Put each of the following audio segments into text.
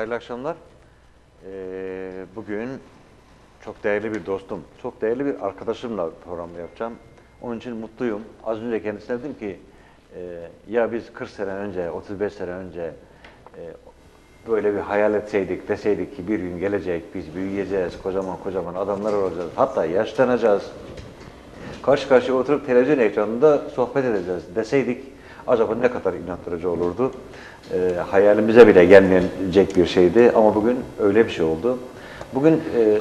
Hayırlı akşamlar. Bugün çok değerli bir dostum, çok değerli bir arkadaşımla programı yapacağım. Onun için mutluyum. Az önce kendisine dedim ki, ya biz 40 sene önce, 35 sene önce böyle bir hayal etseydik, deseydik ki bir gün gelecek, biz büyüyeceğiz, kocaman kocaman adamlar olacağız, hatta yaşlanacağız, karşı karşıya oturup televizyon ekranında sohbet edeceğiz deseydik, acaba ne kadar inandırıcı olurdu? Hayalimize bile gelmeyecek bir şeydi ama bugün öyle bir şey oldu. Bugün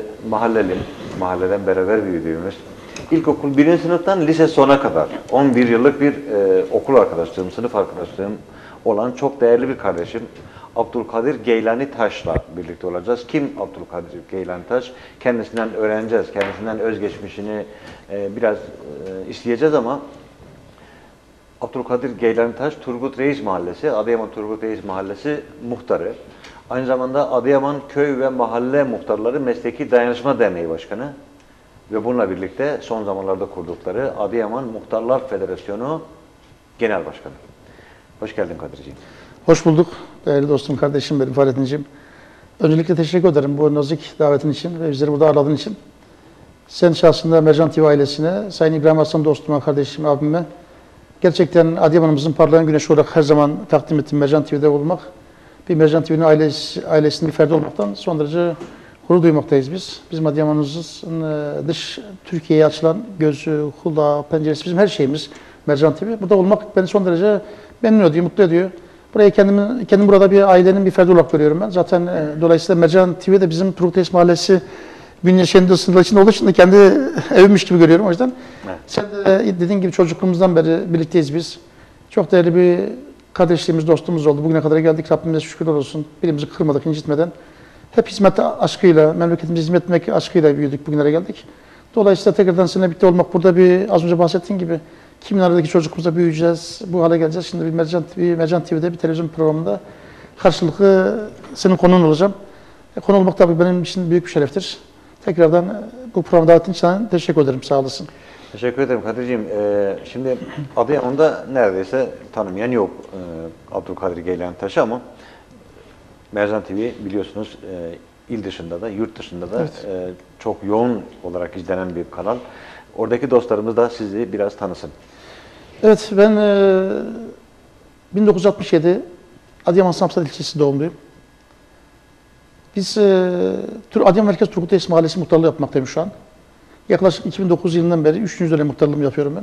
mahalleden beraber büyüdüğümüz, ilkokul 1. sınıftan lise sona kadar 11 yıllık bir okul arkadaşlığım, sınıf arkadaşlığım olan çok değerli bir kardeşim Abdülkadir Geylani Taş'la birlikte olacağız. Kim Abdülkadir Geylani Taş? Kendisinden öğreneceğiz, kendisinden özgeçmişini biraz isteyeceğiz ama Abdülkadir Geylani Taş, Turgut Reis Mahallesi, Adıyaman Turgut Reis Mahallesi muhtarı. Aynı zamanda Adıyaman Köy ve Mahalle Muhtarları Mesleki Dayanışma Derneği Başkanı ve bununla birlikte son zamanlarda kurdukları Adıyaman Muhtarlar Federasyonu Genel Başkanı. Hoş geldin Kadir'ciğim. Hoş bulduk değerli dostum, kardeşim benim Fahrettin'ciğim. Öncelikle teşekkür ederim bu nazik davetin için ve bizleri burada ağırladığın için. Sen şahsında Mercan TV ailesine, Sayın İbrahim Aslan dostuma, kardeşim, abime gerçekten Adıyaman'ımızın parlayan güneşi olarak her zaman takdim ettiğim Mercan TV'de olmak, bir Mercan TV'nin ailesinin bir ferdi olmaktan son derece gurur duymaktayız biz. Bizim Adıyaman'ımızın dış Türkiye'ye açılan gözü, kulağı, penceresi, bizim her şeyimiz Mercan TV. Burada olmak beni son derece memnun ediyor, mutlu ediyor. Burayı kendim burada bir ailenin bir ferdi olarak görüyorum ben. Zaten dolayısıyla Mercan TV de bizim Turgut Reis Mahallesi Bünyaşehir'in sınırları içinde olduğu için de kendi evimmiş gibi görüyorum o yüzden. Evet. Sen de dediğin gibi çocukluğumuzdan beri birlikteyiz biz. Çok değerli bir kardeşliğimiz, dostumuz oldu. Bugüne kadar geldik. Rabbimize şükürler olsun. Birbirimizi kırmadık, incitmeden. Hep hizmet aşkıyla, memleketimize hizmet etmek aşkıyla büyüdük, bugünlere geldik. Dolayısıyla tekrardan seninle birlikte olmak, burada bir az önce bahsettiğin gibi kimin aradaki çocukluğumuza büyüyeceğiz, bu hale geleceğiz. Şimdi bir Mercan TV'de bir televizyon programında karşılıklı senin konuğun olacağım. Konu olmak tabii benim için büyük bir şereftir. Tekrardan bu programa davetin için teşekkür ederim, sağ olasın. Teşekkür ederim Kadir'ciğim. Şimdi Adıyaman'da neredeyse tanımayan yok Abdülkadir Geylani Taş'ı ama Mercan TV biliyorsunuz il dışında da, yurt dışında da evet, çok yoğun olarak izlenen bir kanal. Oradaki dostlarımız da sizi biraz tanısın. Evet, ben 1967 Adıyaman Samsat ilçesi doğumluyum. Biz Adıyaman Merkez Turgut Reis Mahallesi muhtarlığı yapmaktayım şu an. Yaklaşık 2009 yılından beri 3. dönem muhtarlığımı yapıyorum ben.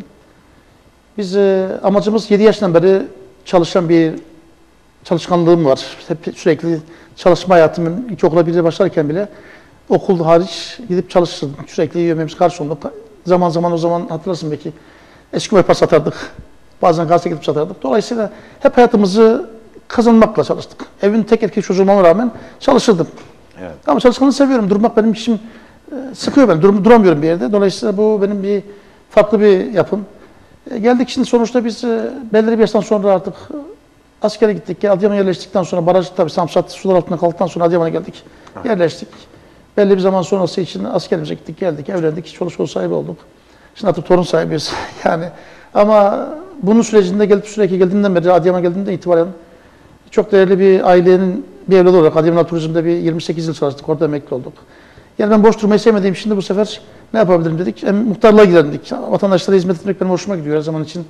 Biz amacımız 7 yaşından beri çalışan bir çalışkanlığım var. Hep sürekli çalışma hayatımın ilkokula 1'de başlarken bile okul hariç gidip çalışırdım. Sürekli yemeğimiz karşı oldu. Zaman zaman o zaman hatırlarsın belki eski yapar satardık. Bazen gazete gidip satardık. Dolayısıyla hep hayatımızı kazanmakla çalıştık. Evin tek erkek çocuğum olmama rağmen çalışırdım. Evet. Ama çalışkanlığı seviyorum. Durmak benim işim sıkıyor beni. Duramıyorum bir yerde. Dolayısıyla bu benim bir farklı bir yapım. Geldik şimdi sonuçta biz belirli bir yaştan sonra artık askere gittik. Adıyaman'a yerleştikten sonra baraj tabii Samsat sular altında kaldıktan sonra Adıyaman'a geldik. Evet. Yerleştik. Belli bir zaman sonrası için askerimize gittik, geldik, evlendik, çoluk çocuk sahibi olduk. Şimdi artık torun sahibiyiz yani. Ama bunun sürecinde sürekli geldiğimden beri, Adıyaman'a geldiğimden itibaren çok değerli bir ailenin bir evladı olarak Adıyaman Turizm'de bir 28 yıl çalıştık, orada emekli olduk. Yani ben boş durmayı sevmediğim için de bu sefer ne yapabilirim dedik, muhtarlığa girelim dedik. Vatandaşlara hizmet etmek benim hoşuma gidiyor her zaman için.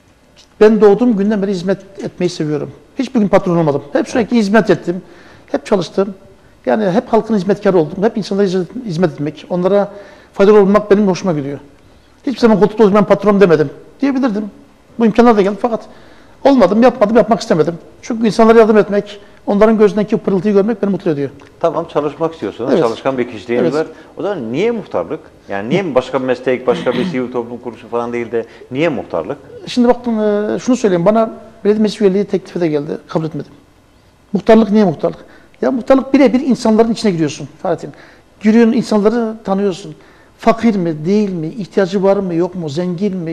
Ben doğduğum günden beri hizmet etmeyi seviyorum. Hiçbir gün patron olmadım. Hep sürekli hizmet ettim, hep çalıştım. Yani hep halkın hizmetkarı oldum. Hep insanlara hizmet etmek, onlara faydalı olmak benim hoşuma gidiyor. Hiçbir zaman koltukta oturup ben patron demedim. Diyebilirdim. Bu imkanlar da geldi fakat olmadım, yapmak istemedim. Çünkü insanlara yardım etmek, onların gözündeki pırıltıyı görmek beni mutlu ediyor. Tamam, çalışmak istiyorsunuz, evet, çalışkan bir kişiliğiniz evet, var. O zaman niye muhtarlık? Yani niye başka bir meslek, başka bir sivil toplum kuruluşu falan değil de niye muhtarlık? Şimdi bakın şunu söyleyeyim, bana belediye meclis üyeliği teklifi de geldi, kabul etmedim. Muhtarlık niye muhtarlık? Ya muhtarlık birebir insanların içine giriyorsun Fahrettin. Giriyorsun, insanları tanıyorsun. Fakir mi, değil mi, ihtiyacı var mı, yok mu, zengin mi,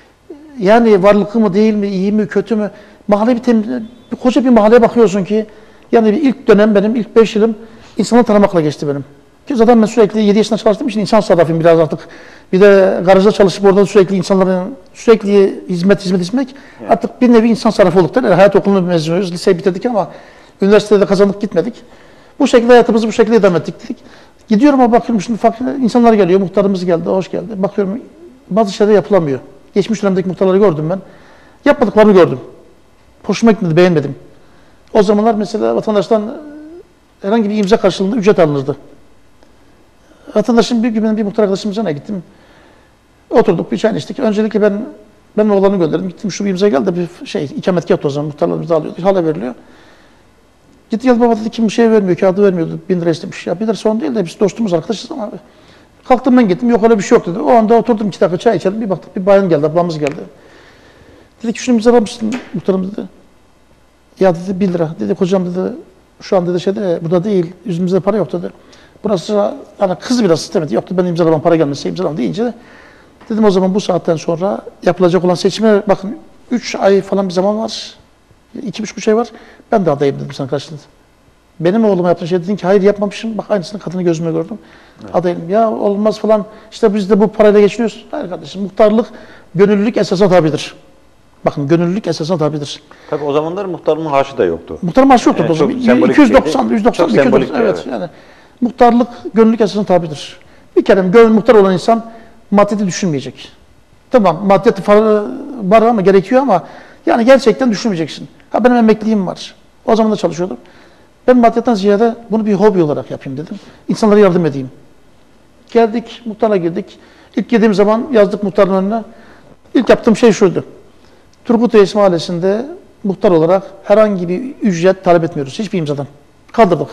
yani varlıklı mı, değil mi, iyi mi, kötü mü? Mahalle koca bir mahalleye bakıyorsun ki, yani ilk dönem benim, ilk 5 yılım insanı tanımakla geçti benim. Ki zaten ben sürekli 7 yaşında çalıştığım için insan sarrafıyım biraz artık. Bir de garajda çalışıp orada sürekli insanların, sürekli hizmet etmek. Evet. Artık bir nevi insan sarrafı olduk. Yani hayat okulunu mezunuyuz, liseyi bitirdik ama üniversitede kazandık gitmedik. Bu şekilde hayatımızı bu şekilde idame ettik dedik. Gidiyorum ama bakıyorum şimdi farklı insanlar geliyor. Muhtarımız geldi, hoş geldi. Bakıyorum bazı şeyler yapılamıyor. Geçmiş dönemdeki muhtarları gördüm ben. Yapmadıklarını gördüm. Hoşuma gitmedi, beğenmedim. O zamanlar mesela vatandaştan herhangi bir imza karşılığında ücret alınırdı. Vatandaşın bir gün bir muhtar arkadaşımın yanına gittim. Oturduk, bir çay içtik. Öncelikle ben oğlanı gönderdim. Gittim şu bir imza geldi de bir ikametgah yaptı o zaman. Muhtarlarımız alıyordu. Hala veriliyor. Gitti geldi baba dedi kim bir şey vermiyor, kağıdı vermiyordu. 1000 lira istemiş. Ya 1 lira son değil de biz dostumuz, arkadaşız ama abi. Kalktım ben gittim. Yok öyle bir şey yok dedi. O anda oturdum 2 dakika çay içelim. Bir baktık bir bayan geldi, ablamız geldi. Dedi ki şunu imzalar mısın muhtarım dedi. Ya dedi 1 lira. Dedi hocam dedi şu an dedi burada değil. Yüzümüzde para yok dedi. Burası hani kız biraz istemedi. Yoktu ben imzalamam para gelmesi imzalamam deyince dedim o zaman bu saatten sonra yapılacak olan seçime bakın 3 ay falan bir zaman var. 2,5 ay var. Ben de adayım dedim sana karşılığında. Benim oğluma yaptığın şey dedin ki hayır yapmamışım. Bak aynısını kadını gözüme gördüm. Evet. Adayım. Ya olmaz falan. İşte biz de bu parayla geçiniyoruz. Hayır kardeşim muhtarlık gönüllülük esasına tabidir. Bakın gönüllülük esasına tabidir. Tabii o zamanlar muhtarın maaşı da yoktu. Muhtarın maaşı yoktu o zaman. 290, 190, 200. Evet yani. Muhtarlık gönüllülük esasına tabidir. Bir kere muhtar olan insan maddiyeti düşünmeyecek. Tamam maddiyeti var ama gerekiyor ama yani gerçekten düşünmeyeceksin. Ha benim emekliliğim var. O zaman da çalışıyordum. Ben maddiyetten ziyade bunu bir hobi olarak yapayım dedim. İnsanlara yardım edeyim. Geldik, muhtara girdik. İlk girdiğim zaman yazdık muhtarın önüne. İlk yaptığım şey şuydu. Turgut Reis Mahallesi'nde muhtar olarak herhangi bir ücret talep etmiyoruz. Hiçbir imzadan. Kaldırdık.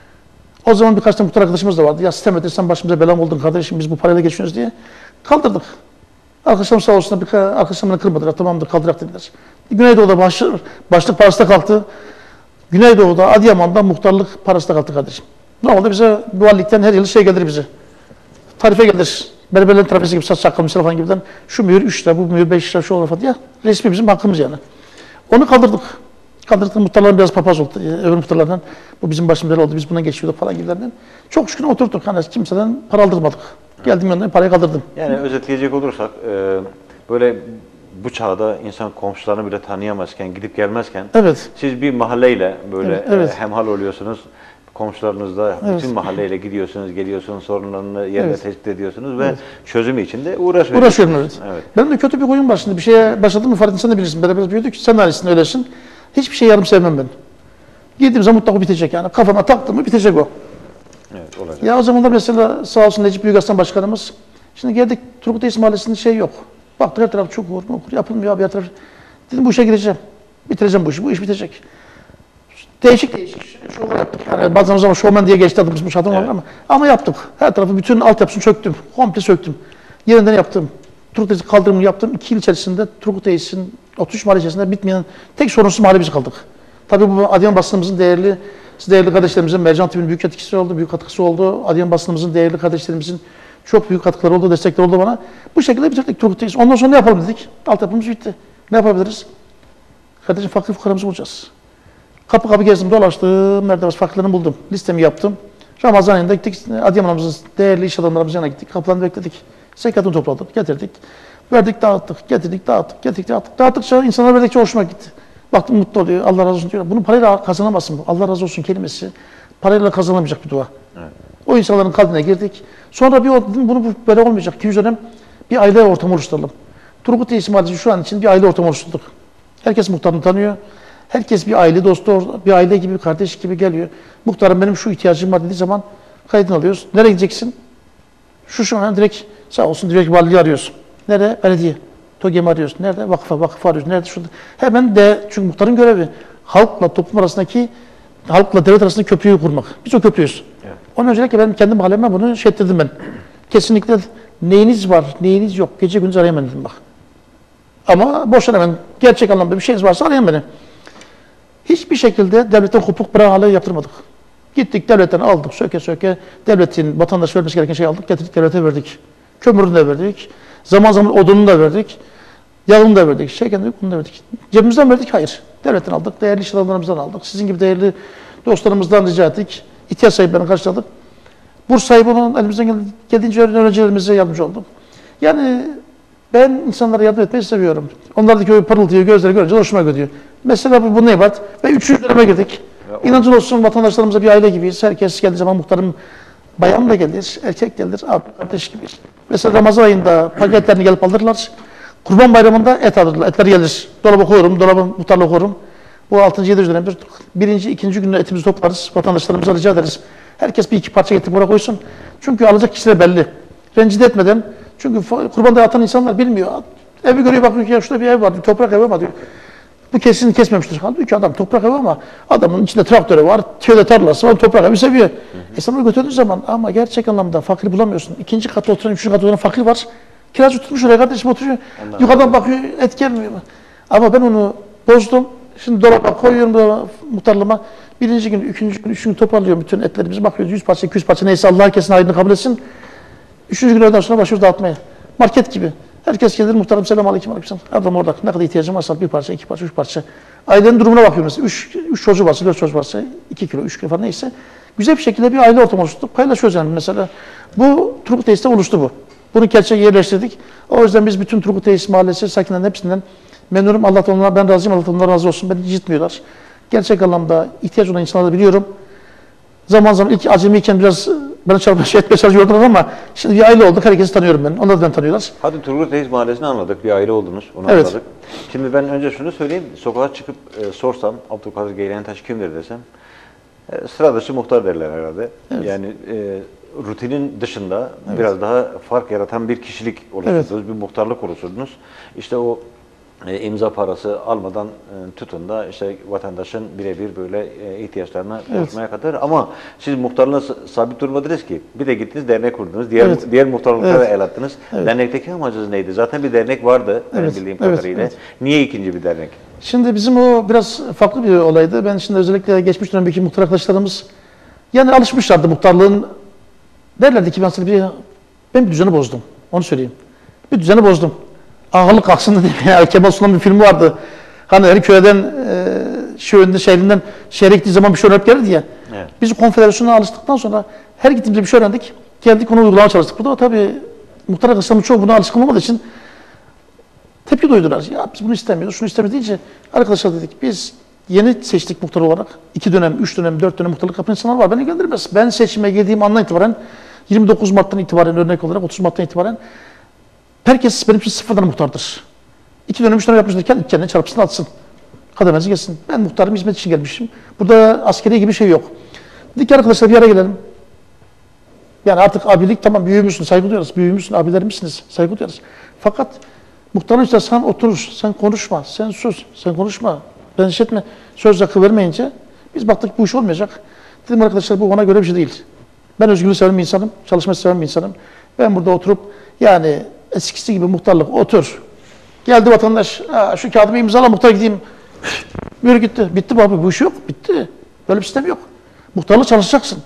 O zaman birkaç tane muhtar arkadaşımız da vardı. Ya sistem edersen başımıza bela mı oldun kardeşim biz bu parayla geçiyoruz diye. Kaldırdık. Arkadaşlarım sağ olsun arkadaşlarım beni kırmadılar. Tamamdır kaldırak dediler. Güneydoğu'da başlık parası da kalktı. Güneydoğu'da Adıyaman'da muhtarlık parası da kalktı kardeşim. Normalde bize valilikten her yıl gelir bize. Tarife gelir. Berberlerin tarifesi gibi saç sakal misal falan gibiden. Şu mühür 3 lira, bu mühür 5 lira, şu olur falan diye. Resmi bizim hakkımız yani. Onu kaldırdık. Kaldırdık muhtarların biraz papaz oldu. Öbür muhtarlardan bu bizim başımıza oldu. Biz buna geçiyorduk falan gibilerden. Çok şükür oturduk. Hani kimseden para aldırmadık. Geldim yanına parayı kaldırdım. Yani özetleyecek olursak böyle bu çağda insan komşularını bile tanıyamazken, gidip gelmezken evet. Siz bir mahalleyle böyle evet. hemhal oluyorsunuz. Komşularınızla bütün mahalleyle gidiyorsunuz, geliyorsunuz, sorunlarını yerine tespit ediyorsunuz ve çözümü için de uğraşıyorum. Evet. Benim de kötü bir huyum var şimdi. Bir şeye başladım mı Farid sen de bilirsin. Beraber büyüdük. Sen de öylesin, öylesin. Hiçbir şey yarım sevmem ben. Girdiğim zaman mutlaka bitecek yani. Kafama taktım mı bitecek o. Evet, olacak. Ya o zamanlar mesela sağ olsun Necip Büyükaslan Başkanımız. Şimdi geldik Turgut Reis Mahallesi'nde yok. Baktık her taraf çukur, yapılmıyor abi her taraf. Dedim bu işe gireceğim. Bitireceğim bu işi. Bu iş bitecek. Değişik şovlar yaptık. Yani bazen o zaman şovmen diye geçti adımız bu şadım var ama yaptık. Her tarafı bütün altyapısını çöktüm. Komple söktüm. Yerinden yaptım. Turgut Reis'in kaldırımını yaptım. 2 yıl içerisinde Turgut Reis'in 33 mahalle içerisinde bitmeyen tek sorunsuz mahalle biz kaldık. Tabii bu Adıyaman basınımızın değerli kardeşlerimizin Mercan TV'nin büyük etkisi oldu, büyük katkısı oldu. Adıyaman basınımızın değerli kardeşlerimizin çok büyük katkıları oldu, destekleri oldu bana. Bu şekilde bitirdik Turgut Reis. Ondan sonra ne yapalım dedik. Altyapımız bitti. Ne yapabiliriz? Kardeşim fakir fukaramızı bulacağız. Kapı kapı gezdim, dolaştım, merdiven fakirlerini buldum. Listemi yaptım. Ramazan ayında gittik, Adıyaman'ımızın değerli iş adamlarımızın yanına gittik. Kapılarını bekledik. Zekatını topladık, getirdik. Verdik, dağıttık, getirdik, dağıttık, getirdik, dağıttık. Dağıttıkça insanlar verdikçe hoşuma gitti. Baktım mutlu oluyor, Allah razı olsun diyor. Bunu parayla kazanamazsın. Allah razı olsun kelimesi parayla kazanamayacak bir dua. Evet. O insanların kalbine girdik. Sonra bunu böyle olmayacak. 200 dönem bir aile ortamı oluşturalım. Turgut Reis Mahallesi şu an için bir aile ortamı oluşturduk. Herkes muhtarını tanıyor. Herkes bir aile dostu, bir aile gibi, bir kardeş gibi geliyor. Muhtarım benim şu ihtiyacım var dediği zaman kaydını alıyoruz. Nereye gideceksin? Şu an direkt sağ olsun direkt valiliği arıyorsun. Nerede? Belediye. TOGEM'i arıyorsun. Nerede? Vakıfı arıyorsun. Nerede? Şurada. Hemen de çünkü muhtarın görevi halkla toplum arasındaki, halkla devlet arasındaki köprüyü kurmak. Biz o köprüyüz. Evet. Onun öncelikle ben kendi mahalleme bunu dedim ben. Kesinlikle neyiniz var, neyiniz yok. Gece gündüz arayın beni dedim bak. Ama boşuna hemen gerçek anlamda bir şeyiniz varsa arayın beni. Hiçbir şekilde devletten kopuk bırak hale yaptırmadık. Gittik devletten aldık söke devletin vatandaş vermesi gereken şeyi aldık getirdik devlete verdik. Kömürünü de verdik. Zaman zaman odununu da verdik. Yağını da verdik. Bunu da verdik. Cebimizden verdik? Hayır. Devletten aldık. Değerli iş adamlarımızdan aldık. Sizin gibi değerli dostlarımızdan rica ettik. İhtiyaç sahiplerini karşıladık. Burs sahibi olan elimizden geldiğince öğrencilerimize yardımcı olduk. Yani ben insanlara yardım etmeyi seviyorum. Onlardaki o parıltıyı gözleri görünce hoşuma gidiyor. Mesela bu ne var? Ve 3. döneme girdik. İnancın olsun, vatandaşlarımıza bir aile gibiyiz. Herkes geldiği zaman muhtarım bayan da gelir, erkek gelir, abi kardeş gibi. Mesela Ramazan ayında paketlerini gelip alırlar. Kurban Bayramı'nda et alırlar. Etler gelir. Dolaba koyuyorum, dolabı muhtarla koyuyorum. Bu 6. 7. dönemdir. Birinci, ikinci günde etimizi toplarız. Vatandaşlarımıza rica ederiz. Herkes bir iki parça getirip buraya koysun. Çünkü alacak kişiler belli. Rencide etmeden. Çünkü kurbanda atan insanlar bilmiyor. Evi görüyor, bakıyor ki ya şurada bir ev var, toprak evi var diyor. Bu kesin kesmemiştir. Halbuki adam toprak evi ama adamın içinde traktörü var, tüyde tarlası var, toprak evi seviyor. Sana götürdüğün zaman ama gerçek anlamda fakir bulamıyorsun. İkinci katta oturan, üçüncü katta oturan fakir var. Kiracı tutmuş oraya, kardeşim oturuyor. Yukarıdan bakıyor, et gelmiyor. Ama ben onu bozdum. Şimdi dolaba koyuyorum muhtarlığıma. Birinci gün, ikinci gün, üçüncü gün toparlıyorum bütün etlerimizi. Bakıyoruz 100 parça, 200 parça neyse Allah herkesin hayrını kabul etsin. Üçüncü gün öğleden sonra başlıyoruz dağıtmaya. Market gibi. Herkes gelir, muhtarım selamünaleyküm aleyküm. Adam orada ne kadar ihtiyacım varsa bir parça, iki parça, üç parça. Ailenin durumuna bakıyorum mesela. Üç çocuğu varsa, 4 çocuğu varsa, 2 kilo, 3 kilo falan neyse. Güzel bir şekilde bir aile ortamı oluşturduk. Paylaşıyoruz yani mesela. Bu Turgut Tesis'te oluştu bu. Bunu gerçeğe yerleştirdik. O yüzden biz bütün Turgut Tesis Mahallesi sakinlerinin hepsinden memnunum. Allah da onlara, ben razıyım. Allah da onlara razı olsun. Beni incitmiyorlar. Gerçek anlamda ihtiyaç olan insanları biliyorum. Zaman zaman ilk acemiyken biraz bana etmeye çalışıyordular ama şimdi bir aile olduk. Herkesi tanıyorum ben. Onlar da beni tanıyorlar. Hadi Turgut Reis Mahallesi'ni anladık. Bir aile oldunuz. Onu Evet. anladık. Şimdi ben önce şunu söyleyeyim. Sokağa çıkıp sorsam Abdülkadir Geylentaş kimdir desem sıra dışı muhtar derler herhalde. Evet. Yani rutinin dışında biraz daha fark yaratan bir kişilik oluşturdunuz. Bir muhtarlık oluşturdunuz. İşte o imza parası almadan tutun da işte vatandaşın birebir böyle ihtiyaçlarına ulaşmaya kadar. Ama siz muhtarlığa sabit durmadınız ki. Bir de gittiniz dernek kurdunuz. Diğer muhtarlıklara el attınız. Dernekteki amacınız neydi? Zaten bir dernek vardı benim bildiğim kadarıyla. Niye ikinci bir dernek? Şimdi bizim o biraz farklı bir olaydı. Ben şimdi özellikle geçmiş dönemdeki muhtar arkadaşlarımız yani alışmışlardı muhtarlığın. Derlerdi ki ben bir düzeni bozdum. Onu söyleyeyim. Bir düzeni bozdum. Ağalık kalksın dedi. Ya, Kemal Sunal'ın bir filmi vardı. Hani her köyden şehrinden şehre gittiği zaman bir şey öğrenip gelirdi ya. Evet. Biz konfederasyona alıştıktan sonra her gittiğimizde bir şey öğrendik. Geldik onu uygulamaya çalıştık. Burada tabii muhtar arkadaşlarımız çoğu buna alışkın olmadığı için tepki duydular. Ya biz bunu istemiyoruz, şunu istemiyoruz deyince arkadaşlar dedik biz yeni seçtik muhtar olarak. 2 dönem, 3 dönem, 4 dönem muhtarlık yapan insanlar var. Beni ilgilendirmez. Ben seçime girdiğim andan itibaren 29 Mart'tan itibaren örnek olarak 30 Mart'tan itibaren herkes benim için sıfırdan muhtardır. 2 dönem, 3 dönem yapmıştır. Kendine çarpsın atsın. Kademenizi geçsin. Ben muhtarım, hizmet için gelmişim. Burada askeri gibi şey yok. Dedik ki arkadaşlar bir araya gelelim. Yani artık abilik tamam büyüğümüzsün, saygı duyarız. Büyüğümüzsün, abilerimizsiniz, saygı duyarız. Fakat muhtarın işte sen oturur, sen konuşma, sen sus, sen konuşma, ben işletme, söz hakkı vermeyince biz baktık bu iş olmayacak. Dedim arkadaşlar bu bana göre bir şey değil. Ben özgürlüğü seven bir insanım, çalışmayı seven bir insanım. Ben burada oturup yani eskisi gibi muhtarlık otur. Geldi vatandaş, şu kağıdımı imzala muhtar gideyim. Yürü gitti. Bitti mi abi? Bu iş yok. Bitti. Böyle bir sistem yok. Muhtarlık çalışacaksın.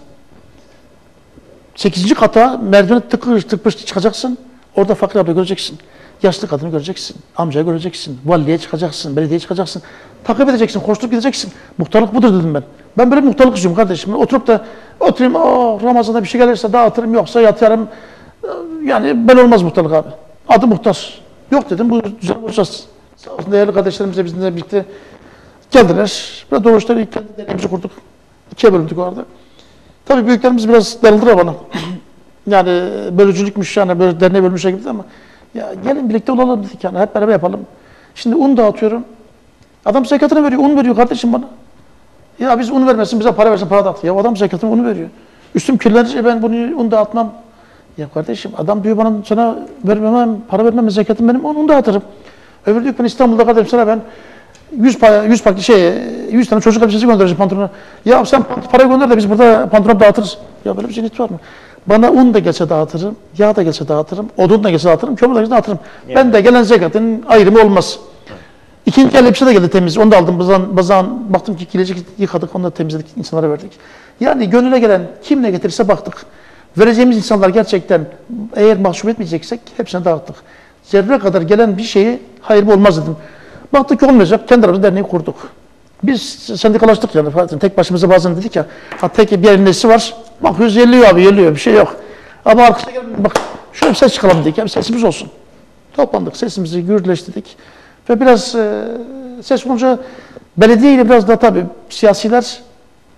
8. kata merdivene tıkır çıkacaksın. Orada fakir abla göreceksin. Yaşlı kadını göreceksin. Amcayı göreceksin. Valiliğe çıkacaksın. Belediyeye çıkacaksın. Takip edeceksin. Koşturup gideceksin. Muhtarlık budur dedim ben. Ben böyle bir muhtarlık istiyorum kardeşim. Oturup da oturayım. Ramazan'da bir şey gelirse dağıtırım. Yoksa yatarım. Yani ben olmaz muhtarlık abi. Adı muhtar. Yok dedim. Bu düzen olacağız. Sağ olsun değerli kardeşlerimizle bizimle birlikte geldiler. Ve doğuşları ilk kendi derneğimizi kurduk. 2'ye bölündük orada. Tabii büyüklerimiz biraz darıldılar bana. Yani bölücülükmüş yani böyle derneğe bölmüşe gibi ama ya gelin birlikte olalım dedik yani hep beraber yapalım. Şimdi un dağıtıyorum. Adam zekatını veriyor, un veriyor kardeşim bana. Ya biz un vermesin, bize para versin, para dağıt. Ya adam zekatını unu veriyor. Üstüm kirlenirse ben bunu un dağıtmam. Ya kardeşim adam diyor bana sana vermem, para vermem, zekatım benim, un dağıtırım. Öbür diyor ben İstanbul'da kardeşim sana ben 100 tane çocuk elbisesi göndereceğim pantolona. Ya sen para gönder de biz burada pantolon dağıtırız. Ya böyle bir şey var mı? Bana un da gelse dağıtırım, yağ da gelse dağıtırım, odun da gelse dağıtırım, kömür de gelse dağıtırım. Yani. Ben de gelen zekatın ayrımı olmaz. İkinci elbise de geldi temiz. Onu da aldım. Bazan baktım ki kilecik yıkadık, onu da temizledik, insanlara verdik. Yani gönüle gelen kim ne getirirse baktık. Vereceğimiz insanlar gerçekten eğer mahcup etmeyeceksek hepsine dağıttık. Zerre kadar gelen bir şeyi hayır mı olmaz dedim. Baktık ki olmayacak. Kendi aramızda derneği kurduk. Biz sendikalaştık yani. Tek başımıza bazen dedik ya. Tek bir yerin nesi var. Bakıyoruz yerliyor abi yerliyor. Bir şey yok. Ama arkasına gelin bak şöyle bir ses çıkalım dedik. Ya bir sesimiz olsun. Toplandık. Sesimizi gürleştirdik. Ve biraz ses olunca belediye ile biraz da tabii siyasiler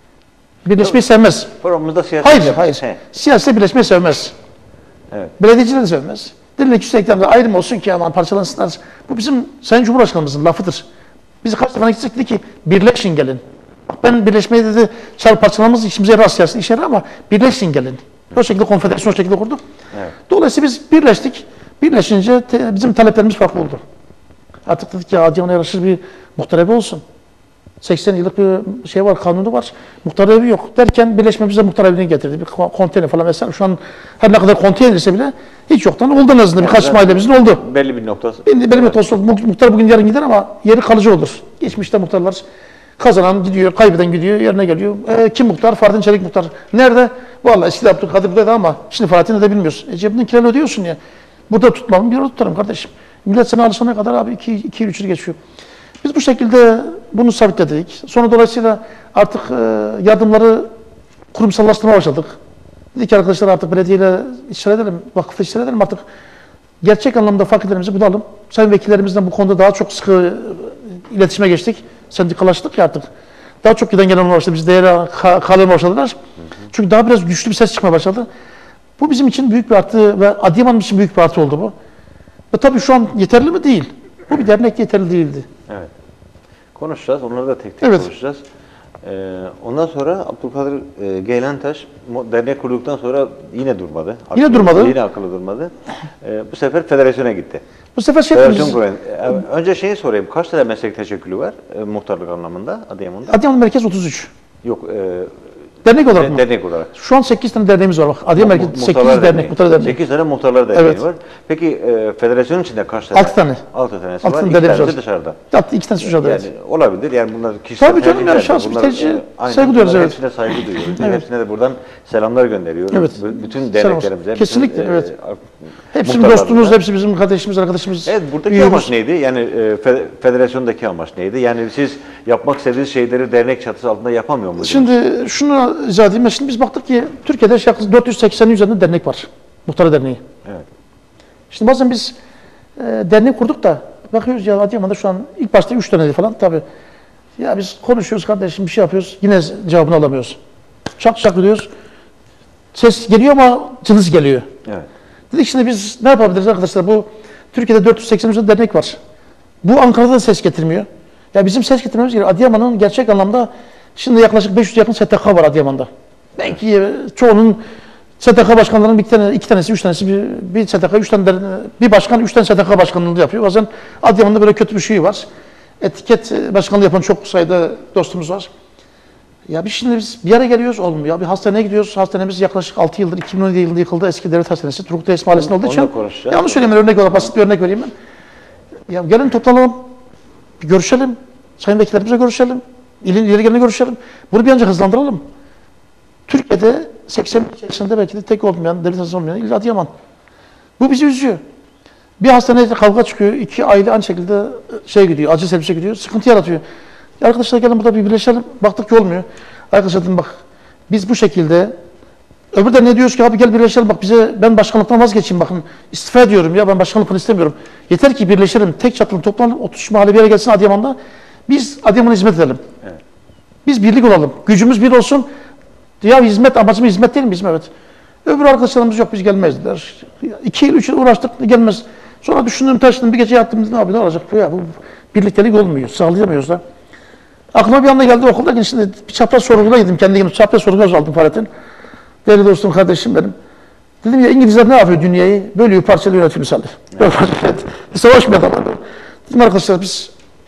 Birleşmeyi sevmez. Programımızda siyaset Hayır, yok. hayır. He. Siyasi birleşmeyi sevmez. Evet. Belediyeciler de sevmez. Dille küçükten de ayrım olsun ki aman parçalansınlar. Bu bizim Sayın Cumhurbaşkanımızın lafıdır. Biz kaç defa gitsek dedi ki birleşin gelin. Ben birleşmeyi dedi parçalamamız işimize yarar siyasi işe yarar ama birleşin gelin. O şekilde konfederasyon o şekilde kurduk. Evet. Dolayısıyla biz birleştik. Birleşince bizim taleplerimiz farklı oldu. Artık dedik ki Adıyaman'a yaraşır bir muhtar evi olsun. 80 yıllık bir şey var, kanunu var. Muhtar evi yok. Derken birleşmemize muhtar evini getirdi. Bir konteyner falan vesaire. Şu an her ne kadar konteyner ise bile hiç yoktan oldu en azından. Birkaç mahallemizin oldu. Belli bir noktası. Benim noktası oldu. Muhtar bugün yarın gider ama yeri kalıcı olur. Geçmişte muhtarlar kazanan gidiyor, kaybeden gidiyor, yerine geliyor. Kim muhtar? Fahrettin Çelik muhtar. Nerede? Vallahi eskiden Abdülkadir buradaydı ama şimdi Fahrettin'i de bilmiyoruz. Cebinden kirayla ödüyorsun ya. Burada tutmam, bir orada tutarım kardeşim. Millet seni alışana kadar abi 2 yıl 3 yıl geçiyor. Biz bu şekilde bunu sabitledik. Sonra dolayısıyla artık yardımları kurumsallaştırmaya başladık. Dedik ki arkadaşlar artık belediyeyle işler edelim, vakıfla işler edelim artık. Gerçek anlamda fakirlerimizi bulalım. Sayın vekillerimizden bu konuda daha çok sıkı iletişime geçtik. Sendikalaştık ya artık. Daha çok giden gelen başladı. Biz değerli kalmaya başladılar. Çünkü daha biraz güçlü bir ses çıkmaya başladı. Bu bizim için büyük bir artı ve Adıyaman için büyük bir artı oldu bu. Ve tabii şu an yeterli mi? Değil. Bu bir dernek yeterli değildi. Evet. Konuşacağız. Onları da tek tek Evet. konuşacağız. Ondan sonra Abdülkadir Geylantaş dernek kurduktan sonra yine durmadı. Yine durmadı. Yine akıllı durmadı. Bu sefer federasyona gitti. Bu sefer Federasyon kuran. Önce şeyi sorayım. Kaç tane meslek teşekkülü var muhtarlık anlamında Adıyaman'da? Adıyaman Merkez 33. Yok. Dernek olarak mı? Dernek olarak. Şu an 8 tane derneğimiz var bak. Adıyaman Merkez 8 Muhtarlar dernek, muhtar derneği. 8 tane muhtarlar derneği Evet. var. Peki federasyonun içinde kaç tane? 6 tane. 6 tanesi 6 var. tane 2 derneğimiz tanesi var. dışarıda. Hatta 2 tanesi dışarıda. Yani Evet. olabilir. Yani bunlar kişisel Tabii canım, tercihler. yani şahsi bir Bunlar, tercih. aynen, Saygı duyuyoruz, bunlar evet. Hepsine saygı duyuyoruz. Evet. Hepsine de buradan selamlar gönderiyoruz. Evet. Bütün Selam olsun. derneklerimize. Kesinlikle, bütün, evet. Hepsi muhtarlarımıza. dostumuz, hepsi bizim kardeşimiz, arkadaşımız. Evet, buradaki üyemiz. amaç neydi? Yani federasyondaki amaç neydi? Yani siz yapmak istediğiniz şeyleri dernek çatısı altında yapamıyor muydunuz? Şimdi şunu izah edeyim. Şimdi biz baktık ki Türkiye'de yaklaşık 480'in üzerinde dernek var. Muhtarı Derneği. Evet. Şimdi bazen biz dernek kurduk da bakıyoruz ya Adıyaman'da şu an ilk başta 3 taneydi falan tabii. Ya biz konuşuyoruz kardeşim bir şey yapıyoruz yine cevabını alamıyoruz. Çak çak diyoruz. Ses geliyor ama cılız geliyor. Evet. Dedik şimdi biz ne yapabiliriz arkadaşlar bu Türkiye'de 480 üzerinde dernek var. Bu Ankara'da da ses getirmiyor. Ya bizim ses getirmemiz gerekiyor. Adıyaman'ın gerçek anlamda şimdi yaklaşık 500 yakın STK var Adıyaman'da. Belki çoğunun STK başkanlarının iki tanesi, üç tanesi bir STK, bir başkan 3 tane STK başkanlığı yapıyor. Bazen Adıyaman'da böyle kötü bir şey var. Etiket başkanlığı yapan çok sayıda dostumuz var. Ya biz bir yere geliyoruz olmuyor. Ya bir hastaneye gidiyoruz. Hastanemiz yaklaşık 6 yıldır 2017 yılında yıkıldı. Eski devlet hastanesi. Turgut Reis Mahallesi'nde olduğu için. Yanlış söyleyeyim örnek olarak basit bir örnek vereyim ben. Ya gelin toplanalım. Bir görüşelim. Sayın vekillerimize görüşelim. İlin ileri gelene görüşelim. Bunu bir an önce hızlandıralım. Türkiye'de 80 içerisinde belki de tek olmayan, devlet hastanesi olmayan il Adıyaman. Bu bizi üzüyor. Bir hastanede kavga çıkıyor, 2 aile aynı şekilde gidiyor, acil servise gidiyor, sıkıntı yaratıyor. Ya arkadaşlar gelin burada bir birleşelim, baktık ki olmuyor. Arkadaşlar dedim bak, biz bu şekilde, öbür de ne diyoruz ki abi gel birleşelim, bak ben başkanlıktan vazgeçeyim bakın, istifa ediyorum ya ben başkanlıktan istemiyorum. Yeter ki birleşelim, tek çatılı toplanalım, 30 mahalle bir yere gelsin Adıyaman'da, biz Adıyaman'a hizmet edelim. Evet. Biz birlik olalım, gücümüz bir olsun. Ya hizmet, amacımız hizmet değil mi bizim? Evet. Öbür arkadaşlarımız yok biz gelmeyiz dediler. 2 yıl 3 yıl uğraştık gelmez. Sonra düşündüm taşındım bir gece yattım dedim abi ne olacak bu ya bu birliktelik olmuyor sağlayamıyoruz da. Aklıma bir anda geldi okuldayken şimdi bir çapraz sorgula gittim kendi kendime çapraz sorgula aldım Fahrettin. Değerli dostum kardeşim benim. Dedim ya İngilizler ne yapıyor dünyayı? Bölüyor parçalıyor yönetiyor misali. Savaş mı adamlar? Dedim arkadaşlar biz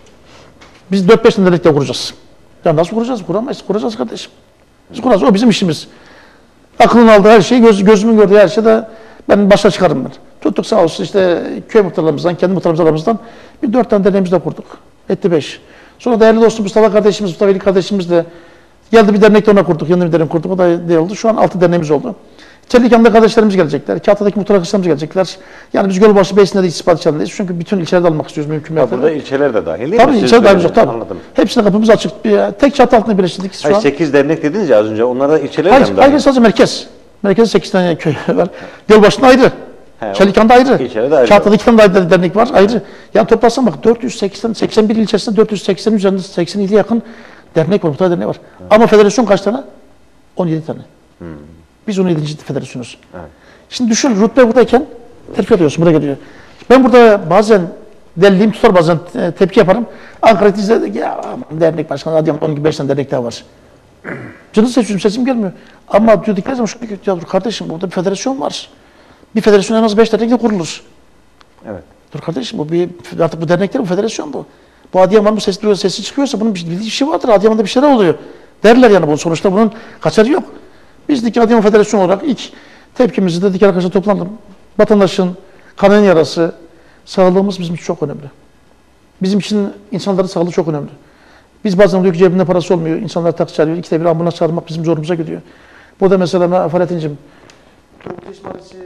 4-5 tane birlikte kuracağız. Ya nasıl kuracağız? Kuramayız. Kuracağız kardeşim. Biz kuracağız. O bizim işimiz. Aklının aldığı her şeyi, gözümün gördüğü her şeyi de ben başa çıkarım ben. Tuttuk sağ olsun işte köy muhtarlarımızdan, kendi muhtarlarımızdan bir 4 tane derneğimiz de kurduk. Etti 5. Sonra değerli dostum Mustafa kardeşimiz, Mustafa Veli kardeşimiz de geldi bir dernek de ona kurduk. Yanında bir dernek kurduk. O da değil oldu. Şu an 6 derneğimiz oldu. Çelikan'da kardeşlerimiz gelecekler. Kağıt'taki muhtar arkadaşlarımız gelecekler. Yani biz Gölbaşı Beysin'de de istifade içerideyiz. Çünkü bütün ilçelerde almak istiyoruz mümkün mertebe. Burada ilçeler de dahil değil mi? Tabii ilçeler dahil olacak tabii. Anladım. Hepsine kapımız açık. Tek çatı altında birleştirdik şu an. 8 dernek dediniz ya az önce. Onlarda ilçeler de mi dahil? Hayır sadece merkez. Merkezde 8 tane köy var. Gölbaşı'nda ayrı. Çelikan'da ayrı. İlçede ayrı. Kağıt'ta 2 tane ayrı dernek var ayrı. Yani toplarsan bak 81 il içerisinde 480 üzerinde 87 yakın dernek var, muhtar derneği var. Evet. Ama federasyon kaç tane? 17 tane. Biz 17. federasyonuz. Evet. Şimdi düşün, rütbe buradayken terfi ediyorsun, buraya geliyor. Ben burada bazen deliliğim tutar, bazen tepki yaparım. Ankara izledik, ya aman dernek başkanı, hadi 12-15 tane dernek daha var. Canı seçiyorum, sesim gelmiyor. Ama diyorduk, ne zaman şu ya dur kardeşim, burada bir federasyon var. Bir federasyon en az 5 dernekle kurulur. Evet. Dur kardeşim, artık bu dernekler, bu federasyon bu. Bu Adıyaman bu sesi duyuyor, sesi çıkıyorsa bunun bildiği bir şey vardır. Adıyaman'da bir şeyler oluyor. Derler yani bu. Sonuçta bunun kaçarı yok. Biz dedik Adıyaman Federasyonu olarak ilk tepkimizi dedik arkadaşlar toplanalım. Vatandaşın kanın yarası, sağlığımız bizim için çok önemli. Bizim için insanların sağlığı çok önemli. Biz bazen diyor ki cebinde parası olmuyor. İnsanlar taksi çağırıyor. İkide bir ambulans çağırmak bizim zorumuza gidiyor. Burada mesela Fahrettin'cim Turgut Mahallesi,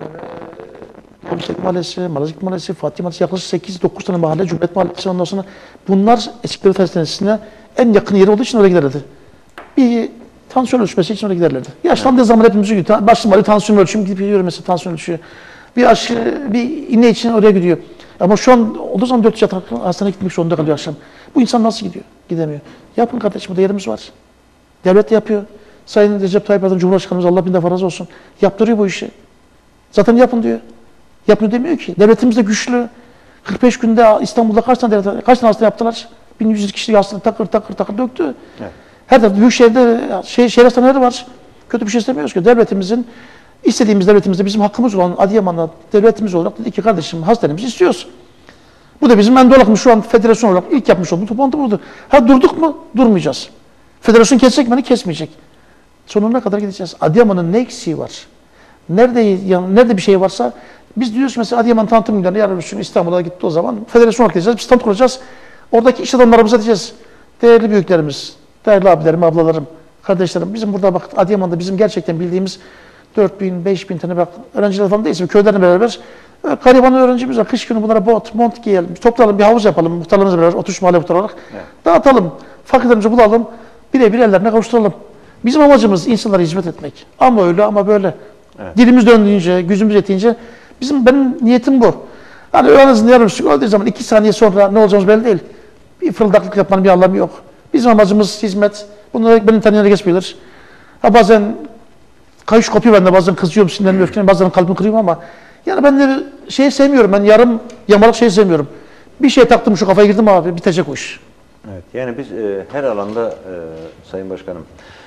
Komşelik Mahallesi, Malazgirt Mahallesi, Fatih Mahallesi yaklaşık 8-9 tane mahalle, Cumhuriyet Mahallesi ondan sonra bunlar Eskişehir Hastanesi'ne en yakın yeri olduğu için oraya giderlerdi. Bir tansiyon ölçmesi için oraya giderlerdi. Yaşlandığı zaman hepimiz gidiyor. Başım ağrıyor, tansiyon ölçüyorum, gidip gidiyor mesela tansiyon ölçüyor. Bir aşı, bir iğne için oraya gidiyor. Ama şu an olduğu zaman 4 yatak hastaneye gitmek zorunda kalıyor akşam. Bu insan nasıl gidiyor? Gidemiyor. Yapın kardeşim, burada yerimiz var. Devlet de yapıyor. Sayın Recep Tayyip Erdoğan Cumhurbaşkanımız Allah bin defa razı olsun. Yaptırıyor bu işi. Zaten yapın diyor. Yapmıyor demiyor ki. Devletimiz de güçlü. 45 günde İstanbul'da kaç tane hasta yaptılar? 1100 kişilik hasta takır döktü. Evet. Her tarafta büyük şehirde şehir hastaneleri var. Kötü bir şey istemiyoruz ki. Devletimizin istediğimiz devletimizde bizim hakkımız olan Adıyaman'da devletimiz olarak dedi ki kardeşim hastanemizi istiyoruz. Bu da bizim Endolak'ın şu an federasyon olarak ilk yapmış olduğu toplantı budur. Ha durduk mu? Durmayacağız. Federasyon kesecek mi? Kesmeyecek. Sonuna kadar gideceğiz. Adıyaman'ın ne eksiği var? Nerede bir şey varsa biz diyoruz ki mesela Adıyaman tanıtım günlerinde yarın bir İstanbul'a gitti o zaman federasyon olarak diyeceğiz. Biz stand kuracağız. Oradaki iş adamlarımıza diyeceğiz. Değerli büyüklerimiz, değerli abilerim, ablalarım, kardeşlerim bizim burada bak Adıyaman'da bizim gerçekten bildiğimiz 4000, 5000 tane bak öğrenciler falan değilse köylerle beraber gariban öğrencimiz var. Kış günü bunlara mont giyelim, toplayalım, bir havuz yapalım muhtarlarımızla beraber 33 mahalle muhtar olarak. Evet. Dağıtalım, fakirlerimizi bulalım, birebir ellerine kavuşturalım. Bizim amacımız insanlara hizmet etmek. Ama öyle ama böyle. Evet. Dilimiz döndüğünce, gücümüz yetince benim niyetim bu. Hani en azından yarım öldüğü zaman 2 saniye sonra ne olacağımız belli değil. Bir fırıldaklık yapmanın bir anlamı yok. Bizim amacımız hizmet. Bunları benim tanıyan herkes bilir. Ha bazen kayış kopuyor bende, bazen kızıyorum, sinirlenme, öfkeleniyorum, bazen kalbimi kırıyorum ama yani ben de sevmiyorum. Ben yarım yamalık sevmiyorum. Bir şey taktım şu kafaya girdim abi bitecek o iş. Evet. Yani biz her alanda Sayın Başkanım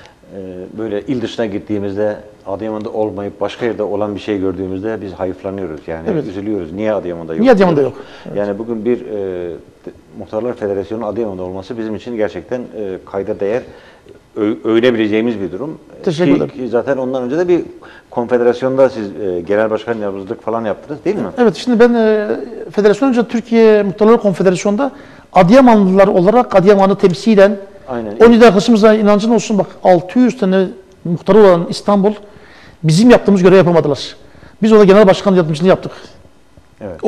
böyle il dışına gittiğimizde Adıyaman'da olmayıp başka yerde olan bir şey gördüğümüzde biz hayıflanıyoruz yani evet. Üzülüyoruz. Niye Adıyaman'da yok? Niye Adıyaman'da yok? Evet. Yani bugün bir Muhtarlar Federasyonu Adıyaman'da olması bizim için gerçekten kayda değer övünebileceğimiz bir durum. Teşekkür ederim. Ki zaten ondan önce de bir konfederasyonda siz genel başkan yardımcılık falan yaptınız değil mi? Evet, şimdi ben federasyon önce Türkiye Muhtarlar Konfederasyonu'nda Adıyamanlılar olarak Adıyaman'ı temsilen aynen. 17 arkadaşımıza inancın olsun bak 600 tane muhtarı olan İstanbul bizim yaptığımız görevi yapamadılar. Biz orada genel başkan yardımcılığı yaptık. Evet.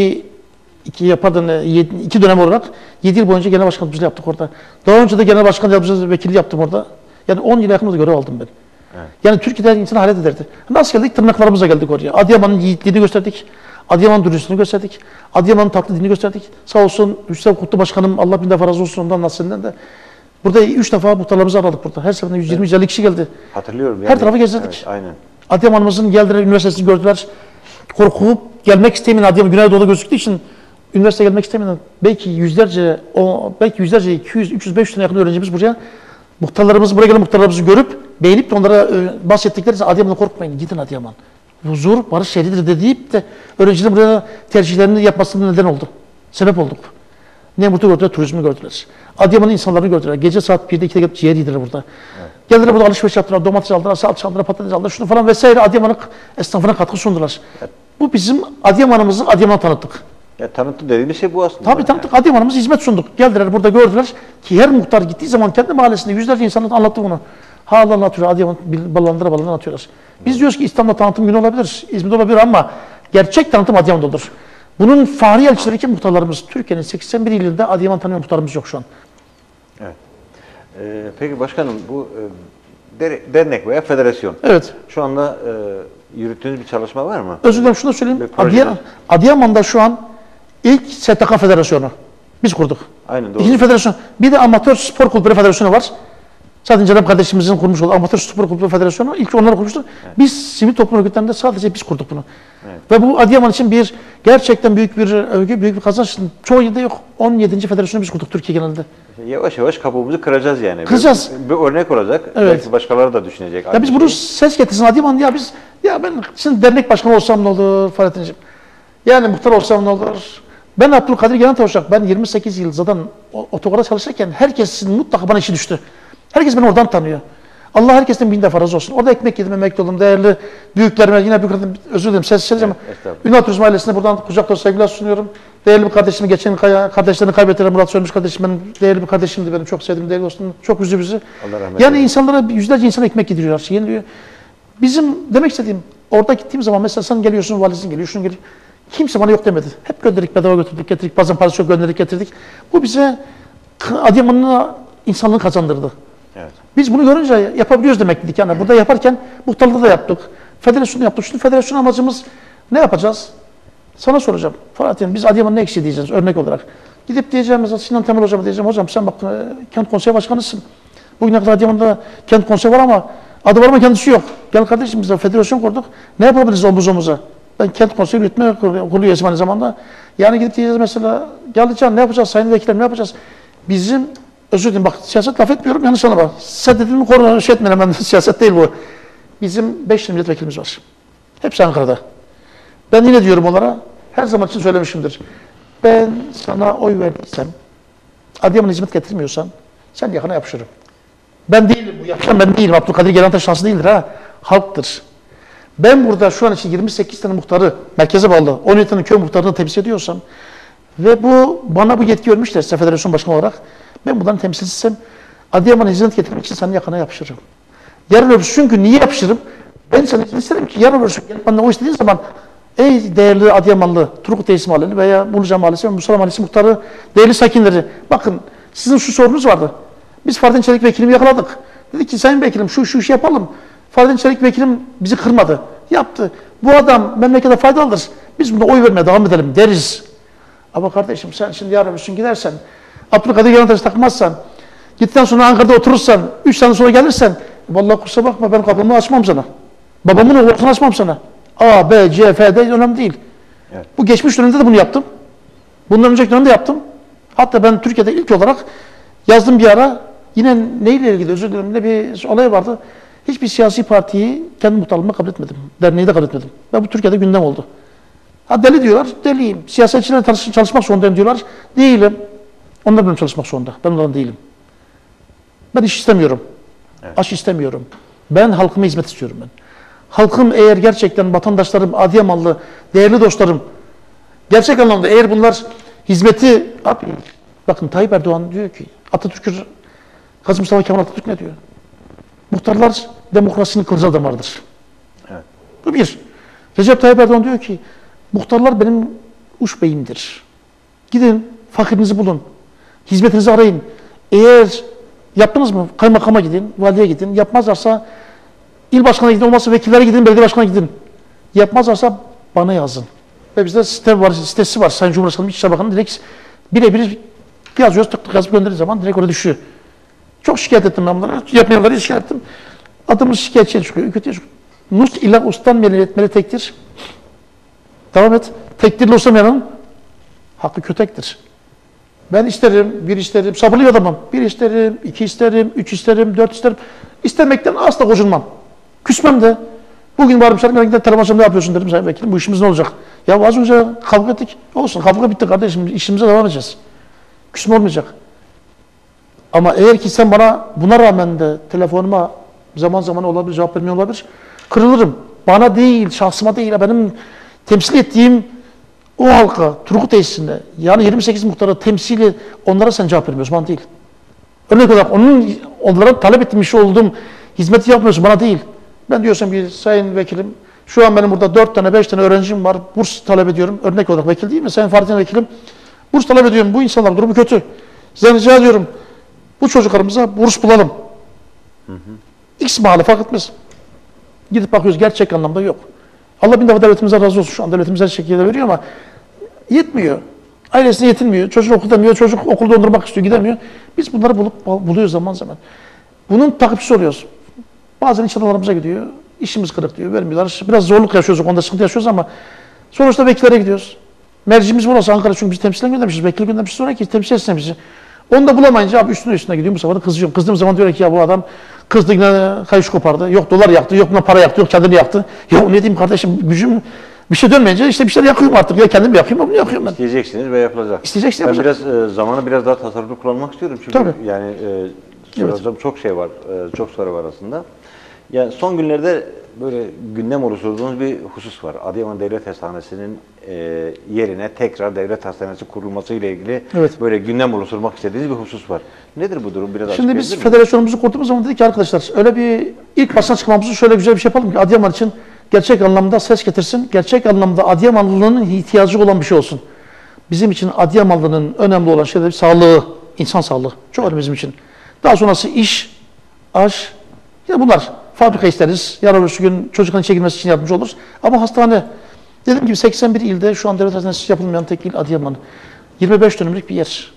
2 dönem olarak 7 yıl boyunca genel başkan yardımcılığı yaptık orada. Daha önce de genel başkan yardımcılığı vekilliği yaptım orada. Yani 10 yıl yakın görev aldım ben. Evet. Yani Türkiye'de insanı hayret ederdi. Nasıl geldik? Tırnaklarımıza geldik oraya. Adıyaman'ın yiğitliğini gösterdik. Adıyaman dürüstlüğünü gösterdik. Adıyaman'ın tatlı dilini gösterdik. Sağ olsun Hüseyin Kutlu Başkanım Allah bin defa razı olsun ondan nasılından da. Burada 3 defa muhtarlarımızı aradık burada. Her seferinde 120-150 evet. kişi geldi. Hatırlıyorum. Yani. Her tarafı gezdirdik. Evet, aynen. Adıyaman'ımızın geldiler, üniversitesini gördüler. Korkup gelmek istemeyen Adıyaman Güneydoğu'da gözüktüğü için üniversiteye gelmek istemeyen belki yüzlerce 200, 300, 500 tane yakın öğrencimiz buraya buraya gelen muhtarlarımızı görüp beğenip de onlara bahsettikleri için Adıyaman'a korkmayın, gidin Adıyaman. Huzur, barış şehridir de deyip de öğrencilerin buraya tercihlerini yapmasına neden oldu. Sebep olduk. Nemrut'u gördüler, turizmi gördüler. Adıyaman'ın insanlarını gördüler. Gece saat 1'de 2'de gelip ciğer yediler burada. Evet. Geldiler burada alışveriş yaptılar, domates aldılar, salça aldılar, patates aldılar, şunu falan vesaire Adıyaman'ın esnafına katkı sundular. Evet. Bu bizim Adıyaman'ımızı Adıyaman'a tanıttık. Ya tanıttı dediğimiz şey bu aslında. Tabii tanıttık. Yani. Adıyaman'ımıza hizmet sunduk. Geldiler burada gördüler ki her muhtar gittiği zaman kendi mahallesinde yüzlerce insanla anlattı bunu. Hala anlatıyor. Adıyaman ballandıra anlatıyorlar. Biz diyoruz ki İstanbul'da tanıtım günü olabilir, İzmir'de olabilir ama gerçek tanıtım Adıyaman'da olur. Bunun fahri elçileri ki muhtarlarımız. Türkiye'nin 81 ilinde Adıyaman tanıyan muhtarımız yok şu an. Evet. Peki başkanım bu dernek veya federasyon. Evet. Şu anda yürüttüğünüz bir çalışma var mı? Özür dilerim şunu da söyleyeyim. Adıyaman'da şu an ilk STK Federasyonu. Biz kurduk. Aynen doğru. İkinci federasyon. Bir de Amatör Spor Kulüpleri Federasyonu var. Zaten Cenab kardeşimizin kurmuş olduğu Amatör Spor Kulübü Federasyonu ilk onlar kurmuştu. Evet. Biz sivil toplum örgütlerinde sadece biz kurduk bunu. Evet. Ve bu Adıyaman için bir gerçekten büyük bir övgü, büyük bir kazanç. Çoğu yılda yok. 17. federasyonu biz kurduk Türkiye genelinde. Yavaş yavaş kabuğumuzu kıracağız yani. Kıracağız. Bir örnek olacak. Evet. Belki başkaları da düşünecek. Ya biz bunu ses getirsin Adıyaman ya ben şimdi dernek başkanı olsam ne olur Fahrettin'ciğim? Yani muhtar olsam ne olur? Ben Abdülkadir Genel ben 28 yıl zaten otogarda çalışırken herkesin mutlaka bana işi düştü. Herkes beni oradan tanıyor. Allah herkesten bin defa razı olsun. Orada ekmek yedim, emekli oldum. Değerli büyüklerime yine özür dilerim ses ama Ünal Turizm ailesine buradan kucak dolusu sevgiler sunuyorum. Değerli bir kardeşimi geçen kardeşlerini kaybettiler. Murat Sönmüş kardeşim benim değerli bir kardeşimdi benim. Çok sevdiğim değerli dostum. Çok üzdü bizi. Yani insanlara yüzlerce insan ekmek yediriyorlar. Yeniliyor. Bizim demek istediğim orada gittiğim zaman mesela sen geliyorsun, valizin geliyor, şunu geliyor. Kimse bana yok demedi. Hep gönderdik, bedava götürdük, getirdik. Bazen parası yok gönderdik, getirdik. Bu bize Adıyaman'ın insanlığı kazandırdı. Evet. Biz bunu görünce yapabiliyoruz demek dedik. Yani burada yaparken muhtarlığı da yaptık. Federasyonu yaptık. Şimdi federasyon amacımız ne yapacağız? Sana soracağım. Fatih'im biz Adıyaman'ın ne eksiği diyeceğiz örnek olarak. Gidip diyeceğim mesela Sinan Temel hocama diyeceğim. Hocam sen bak kent konseyi başkanısın. Bugüne kadar Adıyaman'da kent konseyi var ama adı var ama kendisi yok. Gel kardeşim biz de federasyon kurduk. Ne yapabiliriz omuz omuza? Ben kent konseyi yürütme kurulu üyesiyim aynı zamanda. Yani gidip diyeceğiz mesela Yalıcan ne yapacağız? Sayın Vekilim ne yapacağız? Bizim özür dilerim bak siyaset laf etmiyorum yanlış anlama. Sen dediğimi korona şey etmeyin hemen siyaset değil bu. Bizim 5 milletvekilimiz var. Hepsi Ankara'da. Ben yine diyorum onlara her zaman için söylemişimdir. Ben sana oy verdiysem Adıyaman'a hizmet getirmiyorsan sen yakana yapışırım. Ben değilim bu yapacağım ben değilim. Abdülkadir Gelantaş şansı değildir ha. Halktır. Ben burada şu an için 28 tane muhtarı merkeze bağlı 17 tane köy muhtarını temsil ediyorsam ve bana bu yetki vermişlerse federasyon başkanı olarak ben bunların temsilcisem Adıyaman'a hizmet getirmek için senin yakana yapışırım. Yarın öbürsün çünkü niye yapışırım? Ben sana isterim ki yarın öbürsün gelip bana o istediğin zaman ey değerli Adıyamanlı Turgut Reis Mahalleli veya Buluca Mahallesi ve Mustafa Mahallesi muhtarı değerli sakinleri bakın sizin şu sorunuz vardı. Biz Fardin Çelik vekilimi yakaladık. Dedi ki sayın vekilim şu işi yapalım. Fardin Çelik vekilim bizi kırmadı. Yaptı. Bu adam memlekete faydalıdır. Biz buna oy vermeye devam edelim deriz. Ama kardeşim sen şimdi yarın öbürsün gidersen Abdülkadir Gelantaş'ı takmazsan gittikten sonra Ankara'da oturursan 3 sene sonra gelirsen vallahi kusura bakma ben kapımı açmam sana. Babamın oğlunu açmam sana. A, B, C, F, D önemli değil. Evet. Bu geçmiş dönemde de bunu yaptım. Bundan önceki dönemde yaptım. Hatta ben Türkiye'de ilk olarak yazdım bir ara yine neyle ilgili özür dilerim ne bir olay vardı. Hiçbir siyasi partiyi kendi muhtarlığıma kabul etmedim. Derneği de kabul etmedim. Ve bu Türkiye'de gündem oldu. Ha deli diyorlar, deliyim. Siyasetçilerle çalışmak zorundayım diyorlar. Değilim. Onlar benim çalışmak zorunda. Ben onların değilim. Ben iş istemiyorum. Evet. Aş istemiyorum. Ben halkıma hizmet istiyorum ben. Halkım eğer gerçekten vatandaşlarım, Adıyamanlı, değerli dostlarım gerçek anlamda eğer bunlar hizmeti abi bakın Tayyip Erdoğan diyor ki Atatürk Gazi Mustafa Kemal Atatürk ne diyor? Muhtarlar demokrasinin kılcal damarıdır. Evet. Bu bir. Recep Tayyip Erdoğan diyor ki muhtarlar benim uç beyimdir. Gidin fakirinizi bulun. Hizmetinizi arayın. Eğer yaptınız mı kaymakama gidin, valiye gidin. Yapmazlarsa il başkanına gidin, olmazsa vekillere gidin, belediye başkanına gidin. Yapmazlarsa bana yazın. Ve bizde sitesi var. Sayın Cumhurbaşkanı İçişleri Bakanı direkt birebir yazıyoruz, tık tık yazıp gönderdiği zaman direkt oraya düşüyor. Çok şikayet ettim ben bunları. Yapmayanları şikayet ettim. Adımız şikayetçiye çıkıyor. Kötüye çıkıyor. Nus illa ustan melek tektir. Devam et. Tekdirli olsamayanın hakkı kötektir. Ben isterim, bir isterim, sabırlı bir adamım. Bir isterim, iki isterim, üç isterim, dört isterim. İstemekten asla gocunmam. Küsmem de. Bugün varmışlar, ben gidip telefon ne yapıyorsun dedim sayın vekilim. Bu işimiz ne olacak? Ya az önce kavga ettik. Olsun kavga bitti kardeşim. İşimize devam edeceğiz. Küsme olmayacak. Ama eğer ki sen buna rağmen de telefonuma zaman zaman olabilir, cevap vermiyor olabilir. Kırılırım. Bana değil, şahsıma değil. Benim temsil ettiğim o halka, Turgut tesisinde, yani 28 muhtarı temsili onlara sen cevap vermiyorsun, bana değil. Örnek olarak onlara talep etmiş olduğum hizmeti yapmıyorsun, bana değil. Ben diyorsam bir sayın vekilim, şu an benim burada 4 tane, 5 tane öğrencim var, burs talep ediyorum. Örnek olarak vekil değil mi? Sayın Fahrettin vekilim, burs talep ediyorum. Bu insanlar durumu kötü. Size rica ediyorum, bu çocuklarımıza burs bulalım. X mahalle fark etmez. Gidip bakıyoruz, gerçek anlamda yok. Allah bin defa devletimize razı olsun. Şu an devletimiz her şekilde veriyor ama yetmiyor. Ailesine yetinmiyor. Çocuk okutamıyor. Çocuk okulda dondurmak istiyor. Gidemiyor. Biz bunları buluyoruz zaman zaman. Bunun takipçisi oluyoruz. Bazen iç adalarımıza gidiyor. İşimiz kırık diyor, vermiyorlar. Biraz zorluk yaşıyoruz, onda sıkıntı yaşıyoruz ama sonuçta vekillere gidiyoruz. Mercimiz burası Ankara çünkü biz temsilen göndermişiz. Vekil göndermişiz sonra ki temsil etsin bizi. Onu da bulamayınca abi üstüne gidiyor. Bu sefer de kızıyorum. Kızdığım zaman diyor ki ya bu adam kızdı yine kayış kopardı. Yok dolar yaktı, yok buna para yaktı, yok kendini yaktı. Ya ne diyeyim kardeşim gücüm bir şey dönmeyince işte bir şeyler yakıyorum artık. Ya kendim yakayım ya bunu yakıyorum ben. İsteyeceksiniz ve yapılacak. İsteyeceksin Ben yapacak. biraz zamanı biraz daha tasarruflu kullanmak istiyorum çünkü Tabii. yani soracağım çok şey var, çok soru var aslında. Yani son günlerde böyle gündem oluşturduğunuz bir husus var. Adıyaman Devlet Hastanesi'nin yerine tekrar devlet hastanesi kurulması ile ilgili Evet. böyle gündem oluşturmak istediğiniz bir husus var. Nedir bu durum? Biraz Şimdi biz açıklayabilir misiniz? federasyonumuzu kurduğumuz zaman dedik ki arkadaşlar öyle bir ilk basına çıkmamızı şöyle güzel bir şey yapalım ki Adıyaman için gerçek anlamda ses getirsin. Gerçek anlamda Adıyamanlı'nın ihtiyacı olan bir şey olsun. Bizim için Adıyamanlı'nın önemli olan şey de sağlığı, insan sağlığı. Çok önemli bizim için. Daha sonrası iş, aş, ya bunlar. Fabrika isteriz. Yarın öbür gün çocukların çekilmesi için yardımcı oluruz. Ama hastane, dediğim gibi 81 ilde şu an devlet hastanesi yapılmayan tek il Adıyaman. 25 dönümlük bir yer.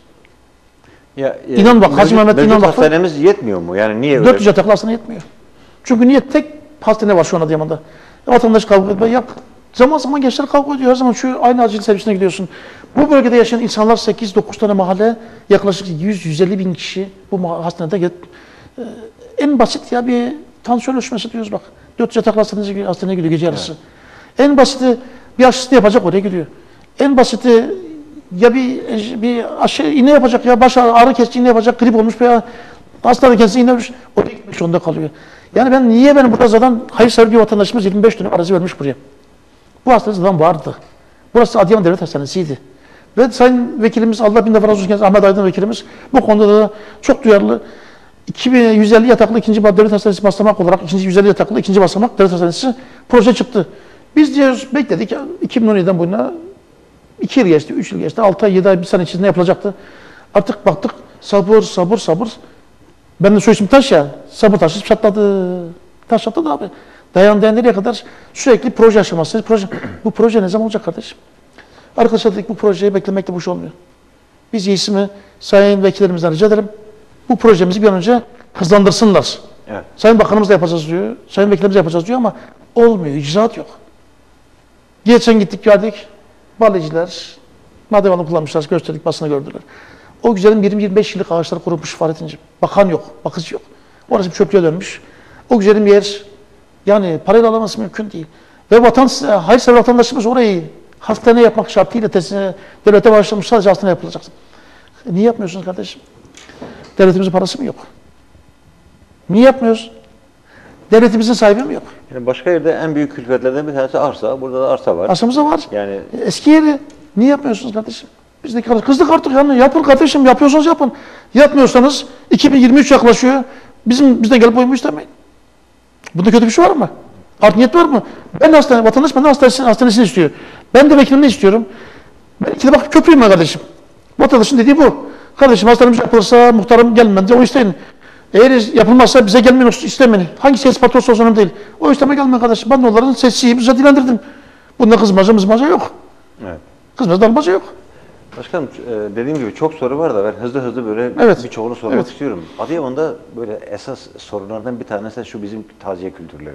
İnan bak, Hacı Mehmet İnan bak. Hastanemiz yetmiyor mu? Yani niye öyle? 400 yataklı hastane yetmiyor. Çünkü niye? Tek hastane var şu an Adıyaman'da. Vatandaş kavga ediyor. Ya zaman zaman gençler kavga ediyor. Her zaman şu aynı acil servisine gidiyorsun. Bu bölgede yaşayan insanlar 8-9 tane mahalle, yaklaşık 100-150 bin kişi bu hastanede en basit ya bir tansiyon ölçmesi diyoruz bak. 400 yataklı hastaneye gidiyor gece yarısı. Evet. En basiti bir aşısını yapacak oraya gidiyor. En basiti ya bir aşı iğne yapacak ya baş ağrı kesici iğne yapacak, grip olmuş veya hastanın kendisi iğne olmuş. Oraya gitmek zorunda kalıyor. Yani ben burada zaten hayırsever bir vatandaşımız 25 dönüm arazi vermiş buraya. Bu hastane zaten vardı. Burası Adıyaman Devlet Hastanesi'ydi. Ve Sayın Vekilimiz, Allah bin defa razı olsun, Ahmet Aydın Vekilimiz bu konuda da çok duyarlı. 2150 yataklı ikinci devlet hastanesi basamak olarak 150 yataklı ikinci basamak devlet hastanesi proje çıktı. Biz diyoruz bekledik 2017'den bu yana 2 yıl geçti, 3 yıl geçti, 6 ay, 7 ay, bir sene içinde yapılacaktı. Artık baktık sabır. Ben de soy ismim Taş ya, sabır taşı çatladı. Taş çatladı abi. Dayan nereye kadar sürekli proje aşaması. Bu proje ne zaman olacak kardeşim? Arkadaşlar dedik bu projeyi beklemekle bu iş olmuyor. Biz iyisi sayın vekillerimizden rica ederim. Bu projemizi bir an önce hızlandırsınlar. Evet. Sayın Bakanımız da yapacağız diyor, sayın vekillerimiz de yapacağız diyor ama olmuyor, icraat yok. Geçen gittik geldik, baleciler, madem kullanmışlar, gösterdik, basına gördüler. O güzelim 20-25 yıllık ağaçlar kurumuş Fahrettin'ciğim. Bakan yok, bakıcı yok. Orası bir çöplüğe dönmüş. O güzelim yer, yani parayla alaması mümkün değil. Ve hayırsever vatandaşımız orayı hastane yapmak şartıyla devlete başlamış, sadece hastane yapılacak. Niye yapmıyorsunuz kardeşim? Devletimizin parası mı yok? Niye yapmıyoruz? Devletimizin sahibi mi yok? Yani başka yerde en büyük külfetlerden bir tanesi arsa. Burada da arsa var. Arsamız da var. Yani eski yeri. Niye yapmıyorsunuz kardeşim? Biz de kızdık artık yani. Yapın kardeşim. Yapıyorsanız yapın. Yapmıyorsanız 2023 yaklaşıyor. Bizden gelip oyunu istemeyin. Bunda kötü bir şey var mı? Art niyet var mı? Vatandaş benden hastanesini istiyor. Ben de vekilimle istiyorum. Ben ikide bak köprüyüm ben kardeşim. Vatandaşın dediği bu. Kardeşim hastanemiz yapılırsa muhtarım gelin diye o isteyin. Eğer yapılmazsa bize gelmeyin istemeyin. Hangi ses patrosu olsa önemli değil. O isteme gelmeyin kardeşim. Ben de onların sesini bize dilendirdim. Bunda kızmaca yok. Evet. Kızmaca dalmaca yok. Başkanım dediğim gibi çok soru var da ben hızlı böyle birçoğunu sormak istiyorum. Adıyaman'da böyle esas sorunlardan bir tanesi de şu bizim taziye kültürleri.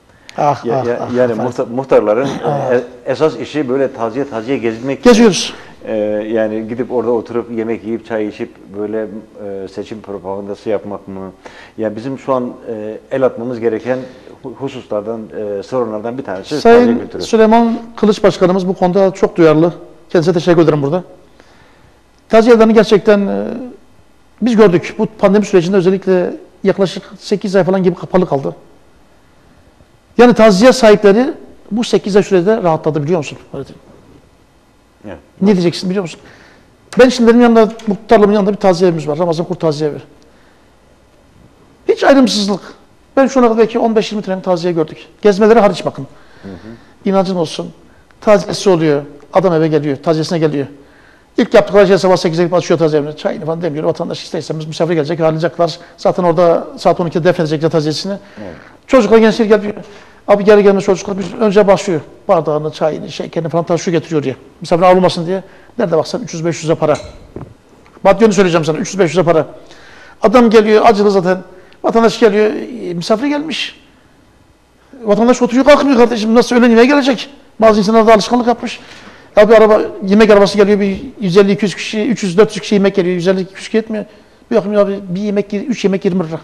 Yani muhtarların esas işi böyle taziye gezmek. Geziyoruz. Yani gidip orada oturup yemek yiyip çay içip böyle seçim propagandası yapmak mı? Yani bizim şu an el atmamız gereken hususlardan, sorunlardan bir tanesi Sayın Süleyman Kılıç Başkanımız bu konuda çok duyarlı. Kendisine teşekkür ederim burada. Taziyelerini gerçekten biz gördük. Bu pandemi sürecinde özellikle yaklaşık 8 ay falan gibi kapalı kaldı. Yani taziye sahipleri bu 8 ay sürede rahatladı biliyor musun? Evet. Ne diyeceksin biliyor musun? Ben şimdi benim yanında, muhtarlığımın yanında bir taziye evimiz var. Ramazan Kurt Taziye Evi. Hiç ayrımsızlık. Ben şu ana kadar belki 15-20 tane taziye gördük. Gezmeleri hariç bakın. İnancın olsun. Taziyesi oluyor. Adam eve geliyor. Taziyesine geliyor. İlk yaptıkları şey sabah 8'e gidip açıyor taziye evini. Çayını falan demiyor. Vatandaş isterseniz misafir gelecek, ağırlayacaklar. Zaten orada saat 12'de defnedecekler taziyesini. Evet. Çocuklar, gençler geliyor. Abi geri gelmiş çocuklar biz önce başlıyor. Bardağını, çayını, şekerini falan taşıyor getiriyor diye. Misafir ağırlamasın diye. Nerede baksan 300-500'e para. Maddiyonu söyleyeceğim sana. 300-500'e para. Adam geliyor acılı zaten. Vatandaş geliyor, misafir gelmiş. Vatandaş oturuyor kalkmıyor kardeşim. Nasıl öğlen yemeğe gelecek? Bazı insanlar da alışkanlık yapmış. Ya bir araba, yemek arabası geliyor, bir 150-200 kişi, 300-400 kişi yemek geliyor, 150-200 kişi yetmiyor. Bir bakım abi, bir yemek, 3 yemek 20 lira.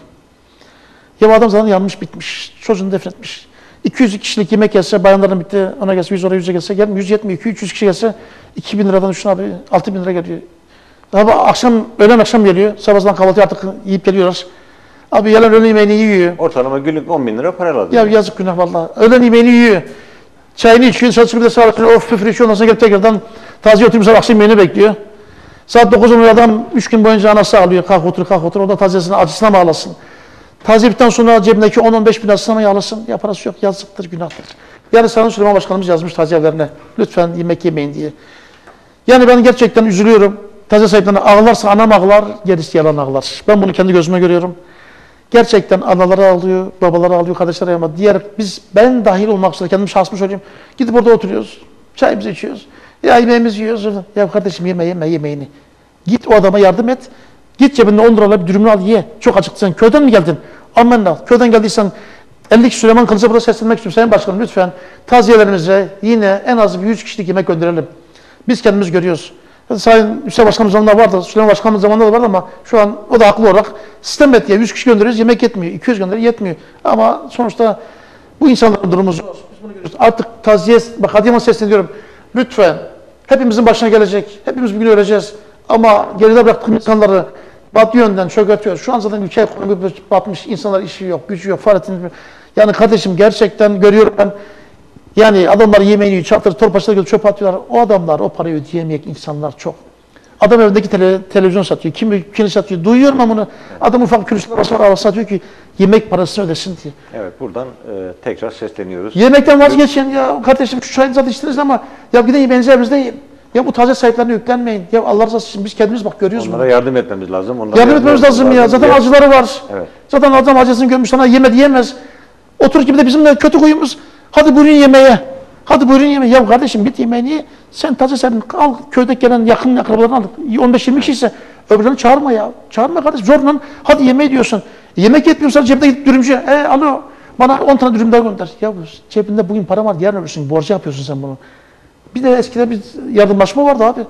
Ya adam zaten yanmış, bitmiş, çocuğunu defnetmiş. 200 kişilik yemek gelse, bayanların bitti, ona gelse 100 oraya 100'e gelse, gelmiyor, 100 yetmiyor, 300 kişi gelse 2000 liradan düşün abi, 6000 lira geliyor. Abi akşam, öğlen akşam geliyor, sabahdan kahvaltı artık yiyip geliyorlar. Abi yalan öğlen yemeğini yiyor. Ortalama günlük 10.000 lira para lazım. Ya yazık günah vallahi. Öğlen yemeğini yiyor. Çayını içiyor, saat çıkıp da sağlık of püfür içiyor, ondan sonra gelip tekrardan taziye oturmuş akşam yemeğini bekliyor. Saat 9'da adam 3 gün boyunca anası ağlıyor, kalk otur, orada taziyesine, acısına mı ağlasın? Taziye bitten sonra cebindeki 10-15 bin acısına mı ağlasın? Ya parası yok, yazıktır, günahtır. Yani Sayın Süleyman Başkanımız yazmış taziyelerine, lütfen yemek yemeyin diye. Yani ben gerçekten üzülüyorum. Taziye sahiplerine ağlarsa anam ağlar, gerisi yalan ağlar. Ben bunu kendi gözüme görüyorum. Gerçekten anaları ağlıyor, babaları ağlıyor, kardeşleri ağlıyor ama ben dahil olmak üzere kendim şahsımı söyleyeyim. Gidip orada oturuyoruz, çayımızı içiyoruz, ya yemeğimizi yiyoruz. Ya kardeşim yeme yemeğini. Git o adama yardım et. Git cebinde 10 liralık bir dürümünü al ye. Çok acıktın sen. Köyden mi geldin? Amenna. Köyden geldiysen 50 kişi Süleyman Kılıç'a burada seslenmek istiyorum. Sayın Başkanım lütfen taziyelerimize yine en az bir 100 kişilik yemek gönderelim. Biz kendimiz görüyoruz. Sayın Hüseyin Başkanım zamanında vardı, Süleyman Başkanım zamanında da vardı ama şu an o da haklı olarak sistem et diye 100 kişi gönderiyoruz, yemek yetmiyor. 200 gönderiyoruz, yetmiyor. Ama sonuçta bu insanların durumu zor. Biz bunu görüyoruz. Artık taziye, bak Adıyaman sesleniyorum. Lütfen hepimizin başına gelecek. Hepimiz bir gün öleceğiz. Ama geride bıraktığım insanları batı yönden çökertiyoruz. Şu an zaten ülke ekonomi batmış. İnsanlar işi yok, gücü yok. Yani kardeşim gerçekten görüyorum ben. Yani adamlar yemeğini yiyor, çatır, torpaçlara götürüp çöpe atıyorlar. O adamlar, o parayı ödeyemeyecek insanlar çok. Adam evindeki televizyon satıyor, kimi satıyor. Duyuyorum ben bunu. Adam ufak külüsler arabası satıyor ki yemek parasını ödesin diye. Evet, buradan tekrar sesleniyoruz. Yemekten vazgeçin ya kardeşim şu çayınızı içtiniz ama ya gidin yemeğinizi evinizde yiyin. Ya bu taze sahiplerine yüklenmeyin. Ya Allah razı olsun biz kendimiz bak görüyoruz bunu. Onlara yardım etmemiz lazım. Yardım etmemiz lazım ya. Zaten acıları var. Evet. Zaten adam acısını görmüş sana yemedi yemez. Otur gibi de bizim de kötü huyumuz. Hadi buyurun yemeğe. Hadi buyurun yemeğe. Ya kardeşim git yemeğini ye. Sen taze sahibini al. Köyde gelen yakın akrabalarını al. 15-20 kişi ise öbürlerini çağırma ya. Çağırma kardeşim. Zorla hadi yemeği diyorsun. Yemek yetmiyorsa cebinde gidip dürümcüye. Alo bana 10 tane dürüm daha gönder. Ya cebinde bugün para var yarın ölürsün. Borcu yapıyorsun sen bunu. Bir de eskiden bir yardımlaşma vardı abi.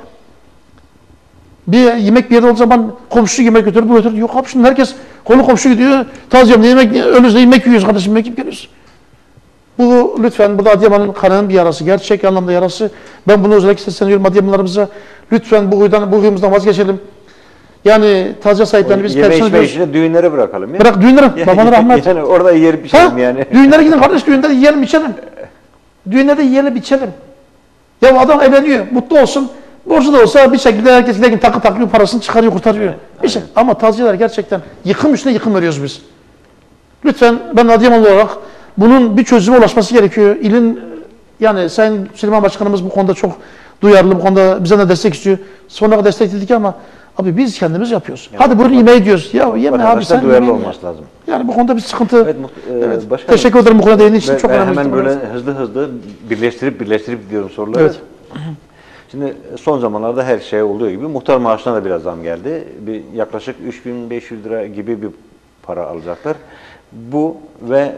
Bir yemek bir yerde olduğu zaman komşu yemek götürür, bu götürür. Yok abi şimdi herkes konu komşu gidiyor. Taziyemde yemek, ölürse yemek yiyoruz kardeşim, yemek yiyip geliyoruz. Bu lütfen, bu da Adıyaman'ın kanının bir yarası, gerçek anlamda yarası. Ben bunu özellikle sesleniyorum Adıyamanlarımıza. Lütfen bu huyumuzdan vazgeçelim. Yani taziye sahiplerini biz yeme içme işini düğünlere bırakalım ya. Bırak düğünlere, babana rahmet. Yani orada yiyip içelim yani. Düğünlere gidin kardeş, düğünlerde yiyelim içelim. Düğünlerde yiyelim içelim. Ya adam evleniyor, mutlu olsun. Borcu da olsa bir şekilde herkes takı takıyor, parasını çıkarıyor, kurtarıyor. İşte, ama taziyeler gerçekten yıkım üstüne yıkım veriyoruz biz. Lütfen ben Adıyamanlı olarak bunun bir çözüme ulaşması gerekiyor. İlin yani Sayın Süleyman Başkanımız bu konuda çok duyarlı, bu konuda bize de destek istiyor. Sonra destekledik ama abi biz kendimiz yapıyoruz. Yani, hadi buyurun yemeği diyoruz. Ya yeme abi sen duyarlı olması lazım. Yani bu konuda bir sıkıntı. Evet, başkanım, teşekkür ederim bu konuda değindiğin için. Çok önemli. Hemen böyle hızlı birleştirip diyorum soruları. Evet. Şimdi son zamanlarda her şey olduğu gibi muhtar maaşına da biraz zam geldi. Yaklaşık 3.500 lira gibi bir para alacaklar. Bu ve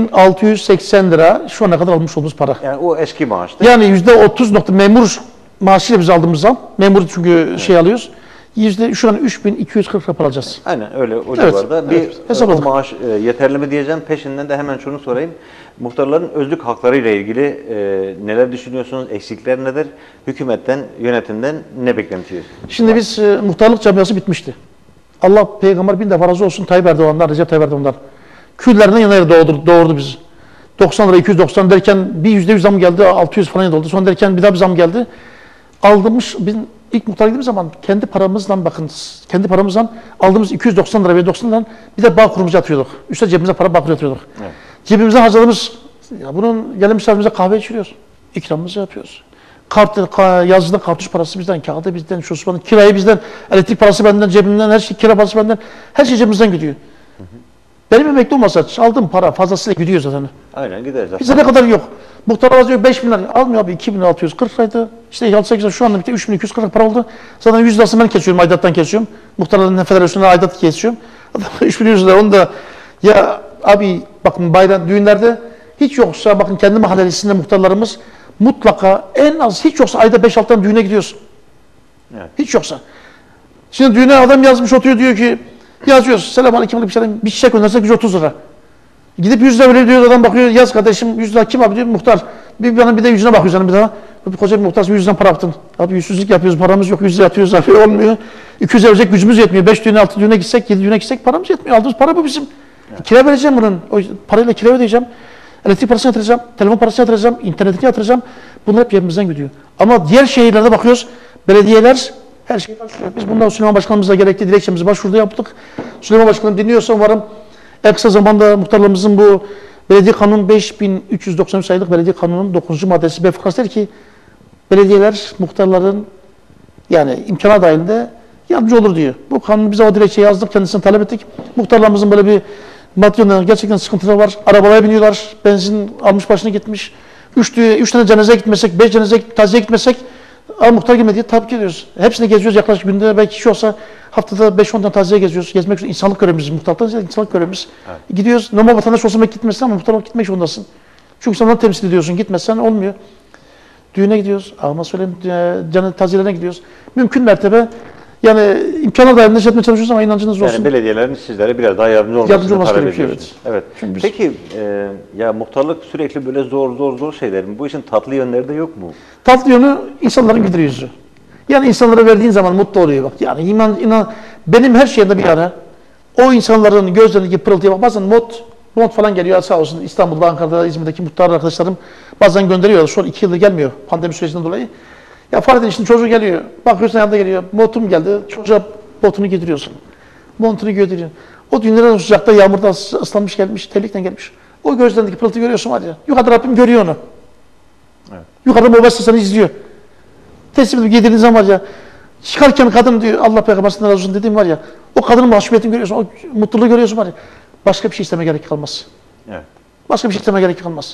2.680 lira şu ana kadar almış olduğumuz para. Yani o eski maaştı. Yani %30 memur maaşıyla biz aldığımız zam. Memur çünkü şey alıyoruz. Şu an 3.240 lira para alacağız. Aynen öyle o civarda. Hesapladık. O maaş yeterli mi diyeceğim. Peşinden de hemen şunu sorayım. Muhtarların özlük hakları ile ilgili neler düşünüyorsunuz? Eksikler nedir? Hükümetten, yönetimden ne beklentiyoruz? Şimdi biz muhtarlık camiası bitmişti. Allah peygamber bin defa razı olsun Tayyip Erdoğan'dan, Recep Tayyip Erdoğan'dan. Küllerinden yana doğurdu bizi. 90 lira 290 derken bir %100 zam geldi, 600 falan oldu. Sonra derken bir daha bir zam geldi. İlk muhtar gittiğimiz zaman kendi paramızla bakınız. Kendi paramızdan aldığımız 290 lira ve 90 liradan bir de bağ kurumucu atıyorduk. Üstelik cebimize para bakır atıyorduk. Evet. Cebimizden harcadığımız, bunun gelen misafirimize kahve içiriyoruz. İkramımızı yapıyoruz. Yazıda kartuş parası bizden, kağıdı bizden, şusu kirayı bizden, elektrik parası benden, cebimden, her şey, kira parası benden. Her şey cebimizden gidiyor. Benim emekli olmasa aldığım para fazlasıyla gidiyor zaten. Aynen gider zaten. Bize ne kadar yok. Muhtar alıyor 5 bin lira. Almıyor abi 2.640 liraydı. İşte 6-8 şu anda 3.240 lira para oldu. Zaten 100 lirasını ben kesiyorum, aidattan kesiyorum. Muhtarların federasyonuna aidat kesiyorum. 3.100 lira onu da Ya abi bakın bayram düğünlerde hiç yoksa bakın kendi mahallesinde muhtarlarımız mutlaka en az hiç yoksa ayda 5-6 tane düğüne gidiyorsun. Evet. Hiç yoksa. Şimdi düğüne adam yazmış oturuyor diyor ki yazıyoruz. Selamünaleyküm bir çiçek göndersek 130 lira. Gidip 100 lira veriyor diyor adam bakıyor yaz kardeşim 100 lira kim abi diyor muhtar. Bir de yüzüne bakıyor canım bir daha. Koca bir muhtar 100 liradan para yaptın. Abi yüzsüzlük yapıyoruz paramız yok 100 lira atıyoruz abi olmuyor. 200 lira verecek gücümüz yetmiyor. 5 düğüne 6 düğüne gitsek 7 düğüne gitsek paramız yetmiyor. Aldığımız para bu bizim. Evet. Kira vereceğim bunun. O parayla kira ödeyeceğim. Elektrik parasını yatıracağım. Telefon parasını yatıracağım. İnternetini yatıracağım. Bunlar hep cebimizden gidiyor. Ama diğer şehirlerde bakıyoruz. Belediyeler her şeyi karşılıyor. Biz bundan Süleyman Başkanımızla gerekli dilekçemizi başvuruda yaptık. Süleyman Başkanım dinliyorsa umarım en kısa zamanda muhtarlarımızın bu Belediye Kanunu 5393 sayılık Belediye Kanunu'nun 9. maddesi B fıkrası der ki belediyeler muhtarların yani imkana dahilinde yardımcı olur diyor. Bu kanunu bize o dilekçeyi yazdık, kendisine talep ettik. Muhtarlarımızın böyle bir maddi yönden gerçekten sıkıntıları var. Arabaya biniyorlar, benzin almış başına gitmiş. 3 tane cenazeye gitmesek, 5 cenazeye taziye gitmesek muhtar gelmedi diye tabii ediyoruz. Hepsini geziyoruz yaklaşık günde belki kişi olsa haftada 5-10 tane taziye geziyoruz. Gezmek için insanlık görevimiz, muhtarlıktan ziyade insanlık görevimiz. Evet. Gidiyoruz, normal vatandaş olsa belki gitmesin ama muhtarlık gitmek zorundasın. Çünkü sen onu temsil ediyorsun, gitmezsen olmuyor. Düğüne gidiyoruz, ama söyleyeyim, taziyelerine gidiyoruz. Mümkün mertebe yani imkanlar dahilinde etmeye çalışıyoruz ama inancınız olsun. Yani belediyelerin sizlere biraz daha yardımcı olması gerekiyor. Evet. Peki ya muhtarlık sürekli böyle zor şeyler mi? Bu işin tatlı yönleri de yok mu? Tatlı yönü insanların güler yüzü. Yani insanlara verdiğin zaman mutlu oluyor bak. Yani inan benim her şeyimde bir ara o insanların gözlerindeki pırıltıya bak. Bazen mod falan geliyor sağ olsun İstanbul'da, Ankara'da, İzmir'deki muhtar arkadaşlarım bazen gönderiyorlar. Şu an 2 yıldır gelmiyor pandemi sürecinden dolayı. Ya fark edin şimdi çocuğu geliyor. Bakıyorsun yanında geliyor. Montum geldi. Çocuğa botunu giydiriyorsun. Montunu giydiriyorsun. O düğünlerden sıcakta yağmurda ıslanmış gelmiş. Terlikten gelmiş. O gözlerindeki pırıltı görüyorsun var ya. Yukarıda Rabbim görüyor onu. Evet. Yukarıda mobese seni izliyor. Teslim edip giydirdiğin zaman var ya. Çıkarken kadın diyor Allah peygambersinden razı olsun dediğim var ya. O kadının mahcubiyetini görüyorsun. O mutluluğu görüyorsun var ya. Başka bir şey isteme gerek kalmaz. Evet. Başka bir şey isteme gerek kalmaz.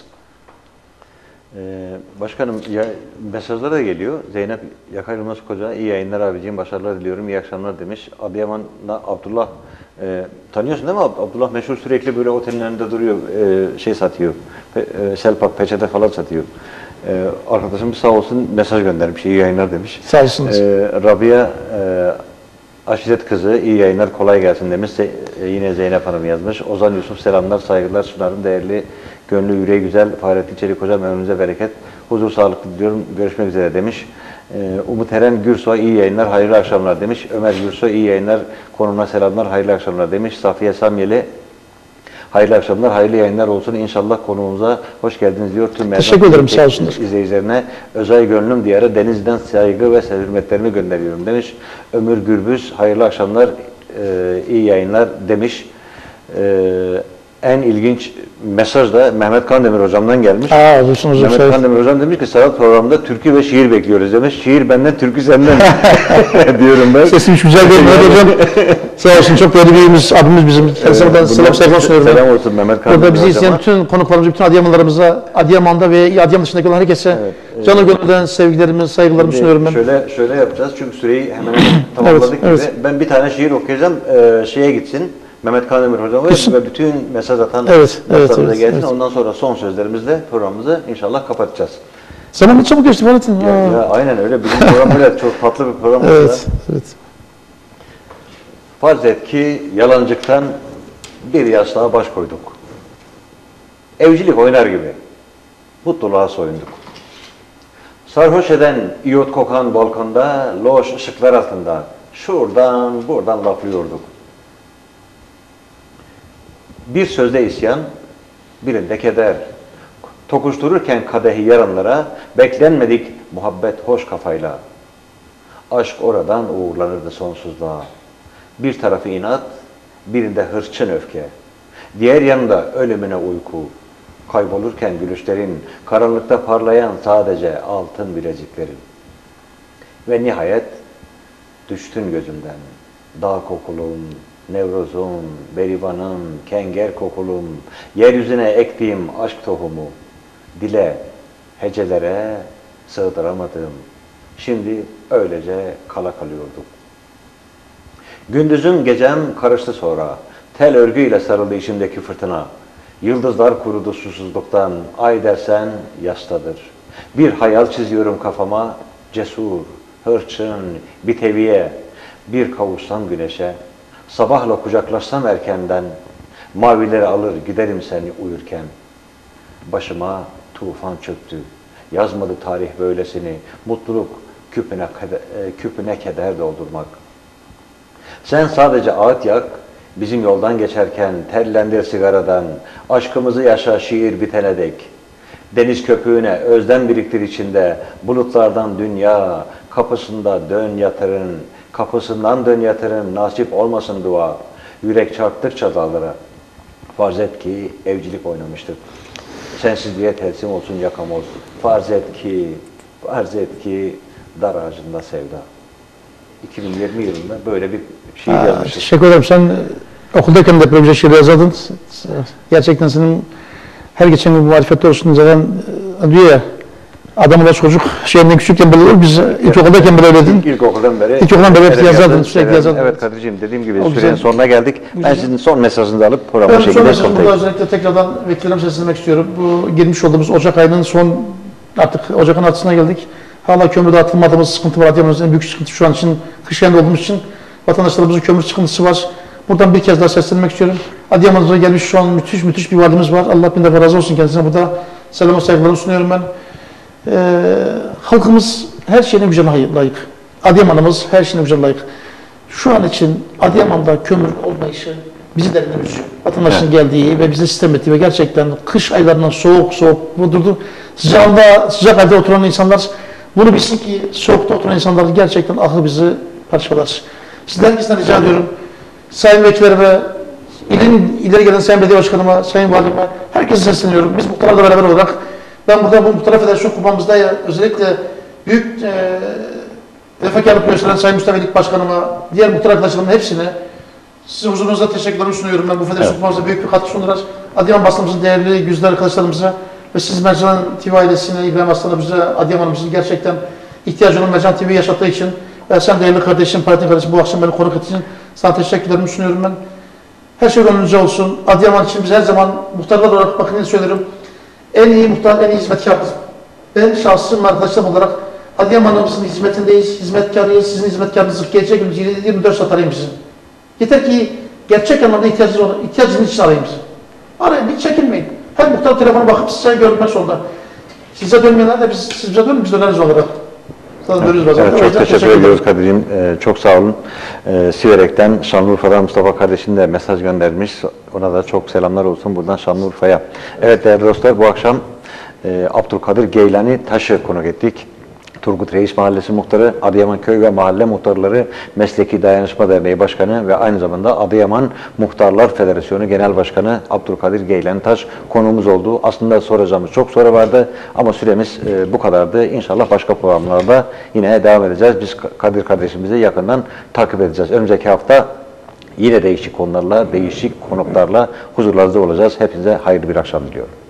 Başkanım ya, mesajlar da geliyor. Zeynep Yakay Yılmaz Koca, iyi yayınlar abiciğim, başarılar diliyorum, iyi akşamlar demiş. Adıyaman'da Abdullah, tanıyorsun değil mi? Abdullah meşhur sürekli böyle otellerinde duruyor, şey satıyor, selpak, peçete falan satıyor. Arkadaşım sağ olsun mesaj göndermiş, iyi yayınlar demiş. Sağ olsunuz. Rabia Aşiret kızı, iyi yayınlar, kolay gelsin demiş. Yine Zeynep Hanım yazmış. Ozan Yusuf, selamlar, saygılar sunarım. Değerli, gönlü, yüreği güzel, Fahrettin Çelik Hocam, ömrünüze bereket, huzur, sağlıklı diliyorum. Görüşmek üzere demiş. Umut Eren Gürsoy, iyi yayınlar, hayırlı akşamlar demiş. Ömer Gürsoy, iyi yayınlar, konuna selamlar, hayırlı akşamlar demiş. Safiye Samyeli, hayırlı akşamlar, hayırlı yayınlar olsun. İnşallah konuğumuza hoş geldiniz diyor. Tüm teşekkür ederim, sağ olsunlar. İzleyicilerine Özay Gönlüm Diyarı Denizli'den saygı ve hürmetlerimi gönderiyorum demiş. Ömür Gürbüz, hayırlı akşamlar, iyi yayınlar demiş. En ilginç mesaj da Mehmet Kandemir Hocam'dan gelmiş. Mehmet Kandemir Hocam demiş ki Serhat programda türkü ve şiir bekliyoruz demiş. Şiir benden, türkü senden diyorum ben. Sesimiz güzel değil Mehmet Hocam. Sağ olsun, çok değerli birimiz, abimiz bizim. Kendisine selam sunuyorum. Selam olsun Mehmet Kandemir Hocam'a. Burada bizi izleyen bütün konuklarımız, bütün Adıyamanlarımıza, Adıyaman'da ve Adıyaman dışındaki olan herkese canı gönülden sevgilerimi, saygılarımı sunuyorum ben. Şöyle yapacağız çünkü süreyi hemen tamamladık gibi. Ben bir tane şiir okuyacağım, şeye gitsin. Mehmet Kandemir Hocam ve bütün mesaj atan dostlarımıza gelsin. Ondan sonra son sözlerimizle programımızı inşallah kapatacağız. Zaman ne çabuk geçti Fahrettin. Ya aynen öyle. Bizim program böyle çok tatlı bir program oldu. Evet. Farz et ki yalancıktan bir yastığa baş koyduk. Evcilik oynar gibi mutluluğa soyunduk. Sarhoş eden iyot kokan balkonda, loş ışıklar altında şuradan buradan laflıyorduk. Bir sözde isyan, birinde keder. Tokuştururken kadehi yaranlara, beklenmedik muhabbet hoş kafayla. Aşk oradan uğurlanırdı sonsuzluğa. Bir tarafı inat, birinde hırçın öfke. Diğer yanında ölümüne uyku. Kaybolurken gülüşlerin, karanlıkta parlayan sadece altın bileziklerin. Ve nihayet düştün gözümden, dağ kokulum, Nevruz'um, Berivan'ım, kenger kokulum, yeryüzüne ektiğim aşk tohumu, dile, hecelere sığdıramadım. Şimdi öylece kala kalıyorduk. Gündüzüm gecem karıştı sonra, Tel örgüyle sarıldı içimdeki fırtına. Yıldızlar kurudu susuzluktan, ay dersen yastadır. Bir hayal çiziyorum kafama, cesur, hırçın, bir teviye. Bir kavuşsam güneşe, sabahla kucaklaşsam erkenden, mavileri alır giderim seni uyurken. Başıma tufan çöktü, yazmadı tarih böylesini, mutluluk küpüne keder doldurmak. Sen sadece ağıt yak, bizim yoldan geçerken terlendir sigaradan, aşkımızı yaşa şiir bitene dek. Deniz köpüğüne özlem biriktir içinde, bulutlardan dünya, kapısından dön yatırın, nasip olmasın dua. Yürek çarptıkça dağlara, farz et ki evcilik oynamıştık. Sensizliğe teslim olsun yakamoz, farz et ki dar ağacında sevda. 2020 yılında böyle bir şiir yazmıştık. Teşekkür ederim. Sen okuldayken de böyle bir şiir yazardın. Gerçekten senin her geçen gün marifetli olsun zaten diyor ya, adamla çocuk şeyinden küçükken böyle olur. Biz ilkokuldayken böyle öyleydin. İlkokuldan beri hep yazardın, sürekli yazardın. Evet Kadir'ciğim, dediğim gibi O sürenin güzel. sonuna geldik. Ben sizin son mesajınızı alıp programı Ben son şekilde mesajımda kapatayım. özellikle tekrardan vekillerime seslenmek istiyorum. Bu girmiş olduğumuz Ocak ayının son, artık Ocak'ın altısına geldik. Hala kömür dağıtılmadığımız sıkıntı var. Adıyaman'ın en büyük sıkıntı şu an için, kış ayında olduğumuz için vatandaşlarımızın kömür sıkıntısı var. Buradan bir kez daha seslenmek istiyorum. Adıyaman'da gelmiş şu an müthiş bir valimiz var. Allah bin defa razı olsun kendisine. Burada selam ve saygılarımı sunuyorum ben. Halkımız her şeyine gücüne layık. Adıyaman'ımız her şeyine gücüne layık. Şu an için Adıyaman'da kömür olmayışı bizi derinden üzüyor. Vatandaşın geldiği ve bize sistem ettiği ve gerçekten kış aylarından soğuk vurdurdu. Sıcak ayda oturan insanlar bunu bilsin ki soğukta oturan insanlar gerçekten ahı bizi parçalar. Sizden herkesten rica ediyorum. Sayın vekillerime, ilin ileri gelen Sayın Belediye Başkanıma, Sayın Valime, herkese sesleniyorum. Biz muhtarlarla beraber olarak, ben burada bu Muhtar Federasyon Kupamızda özellikle büyük fedakarlık gösteren Sayın Mustafa İlik Başkanıma, diğer muhtar arkadaşlarımın hepsine sizin huzurunuzda teşekkürlerimi sunuyorum. Ben bu federasyon kupamızda büyük bir katkı sundular. Adıyaman basınımızın değerli güzide arkadaşlarımıza ve siz Mercan TV ailesine, İbrahim Aslan'a, bize Adıyaman'ımızın gerçekten ihtiyacı olan Mercan TV'yi yaşattığı için ve sen değerli kardeşim, parti kardeşim bu akşam beni konuk ettiğin için sana teşekkürlerimi sunuyorum ben. Her şey gönlünüzce olsun. Adıyaman için biz her zaman muhtarlar olarak bakın ne söylüyorum. En iyi muhtar, en iyi hizmetkarız. Ben şahsım arkadaşlarım olarak Adıyaman'ımızın hizmetindeyiz, hizmetkarıyız. Sizin hizmetkarınızı gece gündüz 24 saat arayayım sizi. Yeter ki gerçek anlamda ihtiyacınız için arayayım sizi. Arayın, hiç çekinmeyin. Her muhtar telefona bakıp size görmek zorunda. Size dönmeyenler de siz bize dönün, biz döneriz olarak. Evet, çok teşekkür ediyoruz Kadir'ciğim. Çok sağ olun. Siverek'ten Şanlıurfa'dan Mustafa kardeşim de mesaj göndermiş. Ona da çok selamlar olsun buradan Şanlıurfa'ya. Evet değerli dostlar, bu akşam Abdülkadir Geylani Taş'ı konuk ettik. Turgut Reis Mahallesi Muhtarı, Adıyaman Köy ve Mahalle Muhtarları Mesleki Dayanışma Derneği Başkanı ve aynı zamanda Adıyaman Muhtarlar Federasyonu Genel Başkanı Abdülkadir Geylani Taş konuğumuz oldu. Aslında soracağımız çok soru vardı ama süremiz bu kadardı. İnşallah başka programlarda yine devam edeceğiz. Biz Kadir kardeşimizi yakından takip edeceğiz. Önümüzdeki hafta yine değişik konularla, değişik konuklarla huzurlarınızda olacağız. Hepinize hayırlı bir akşam diliyorum.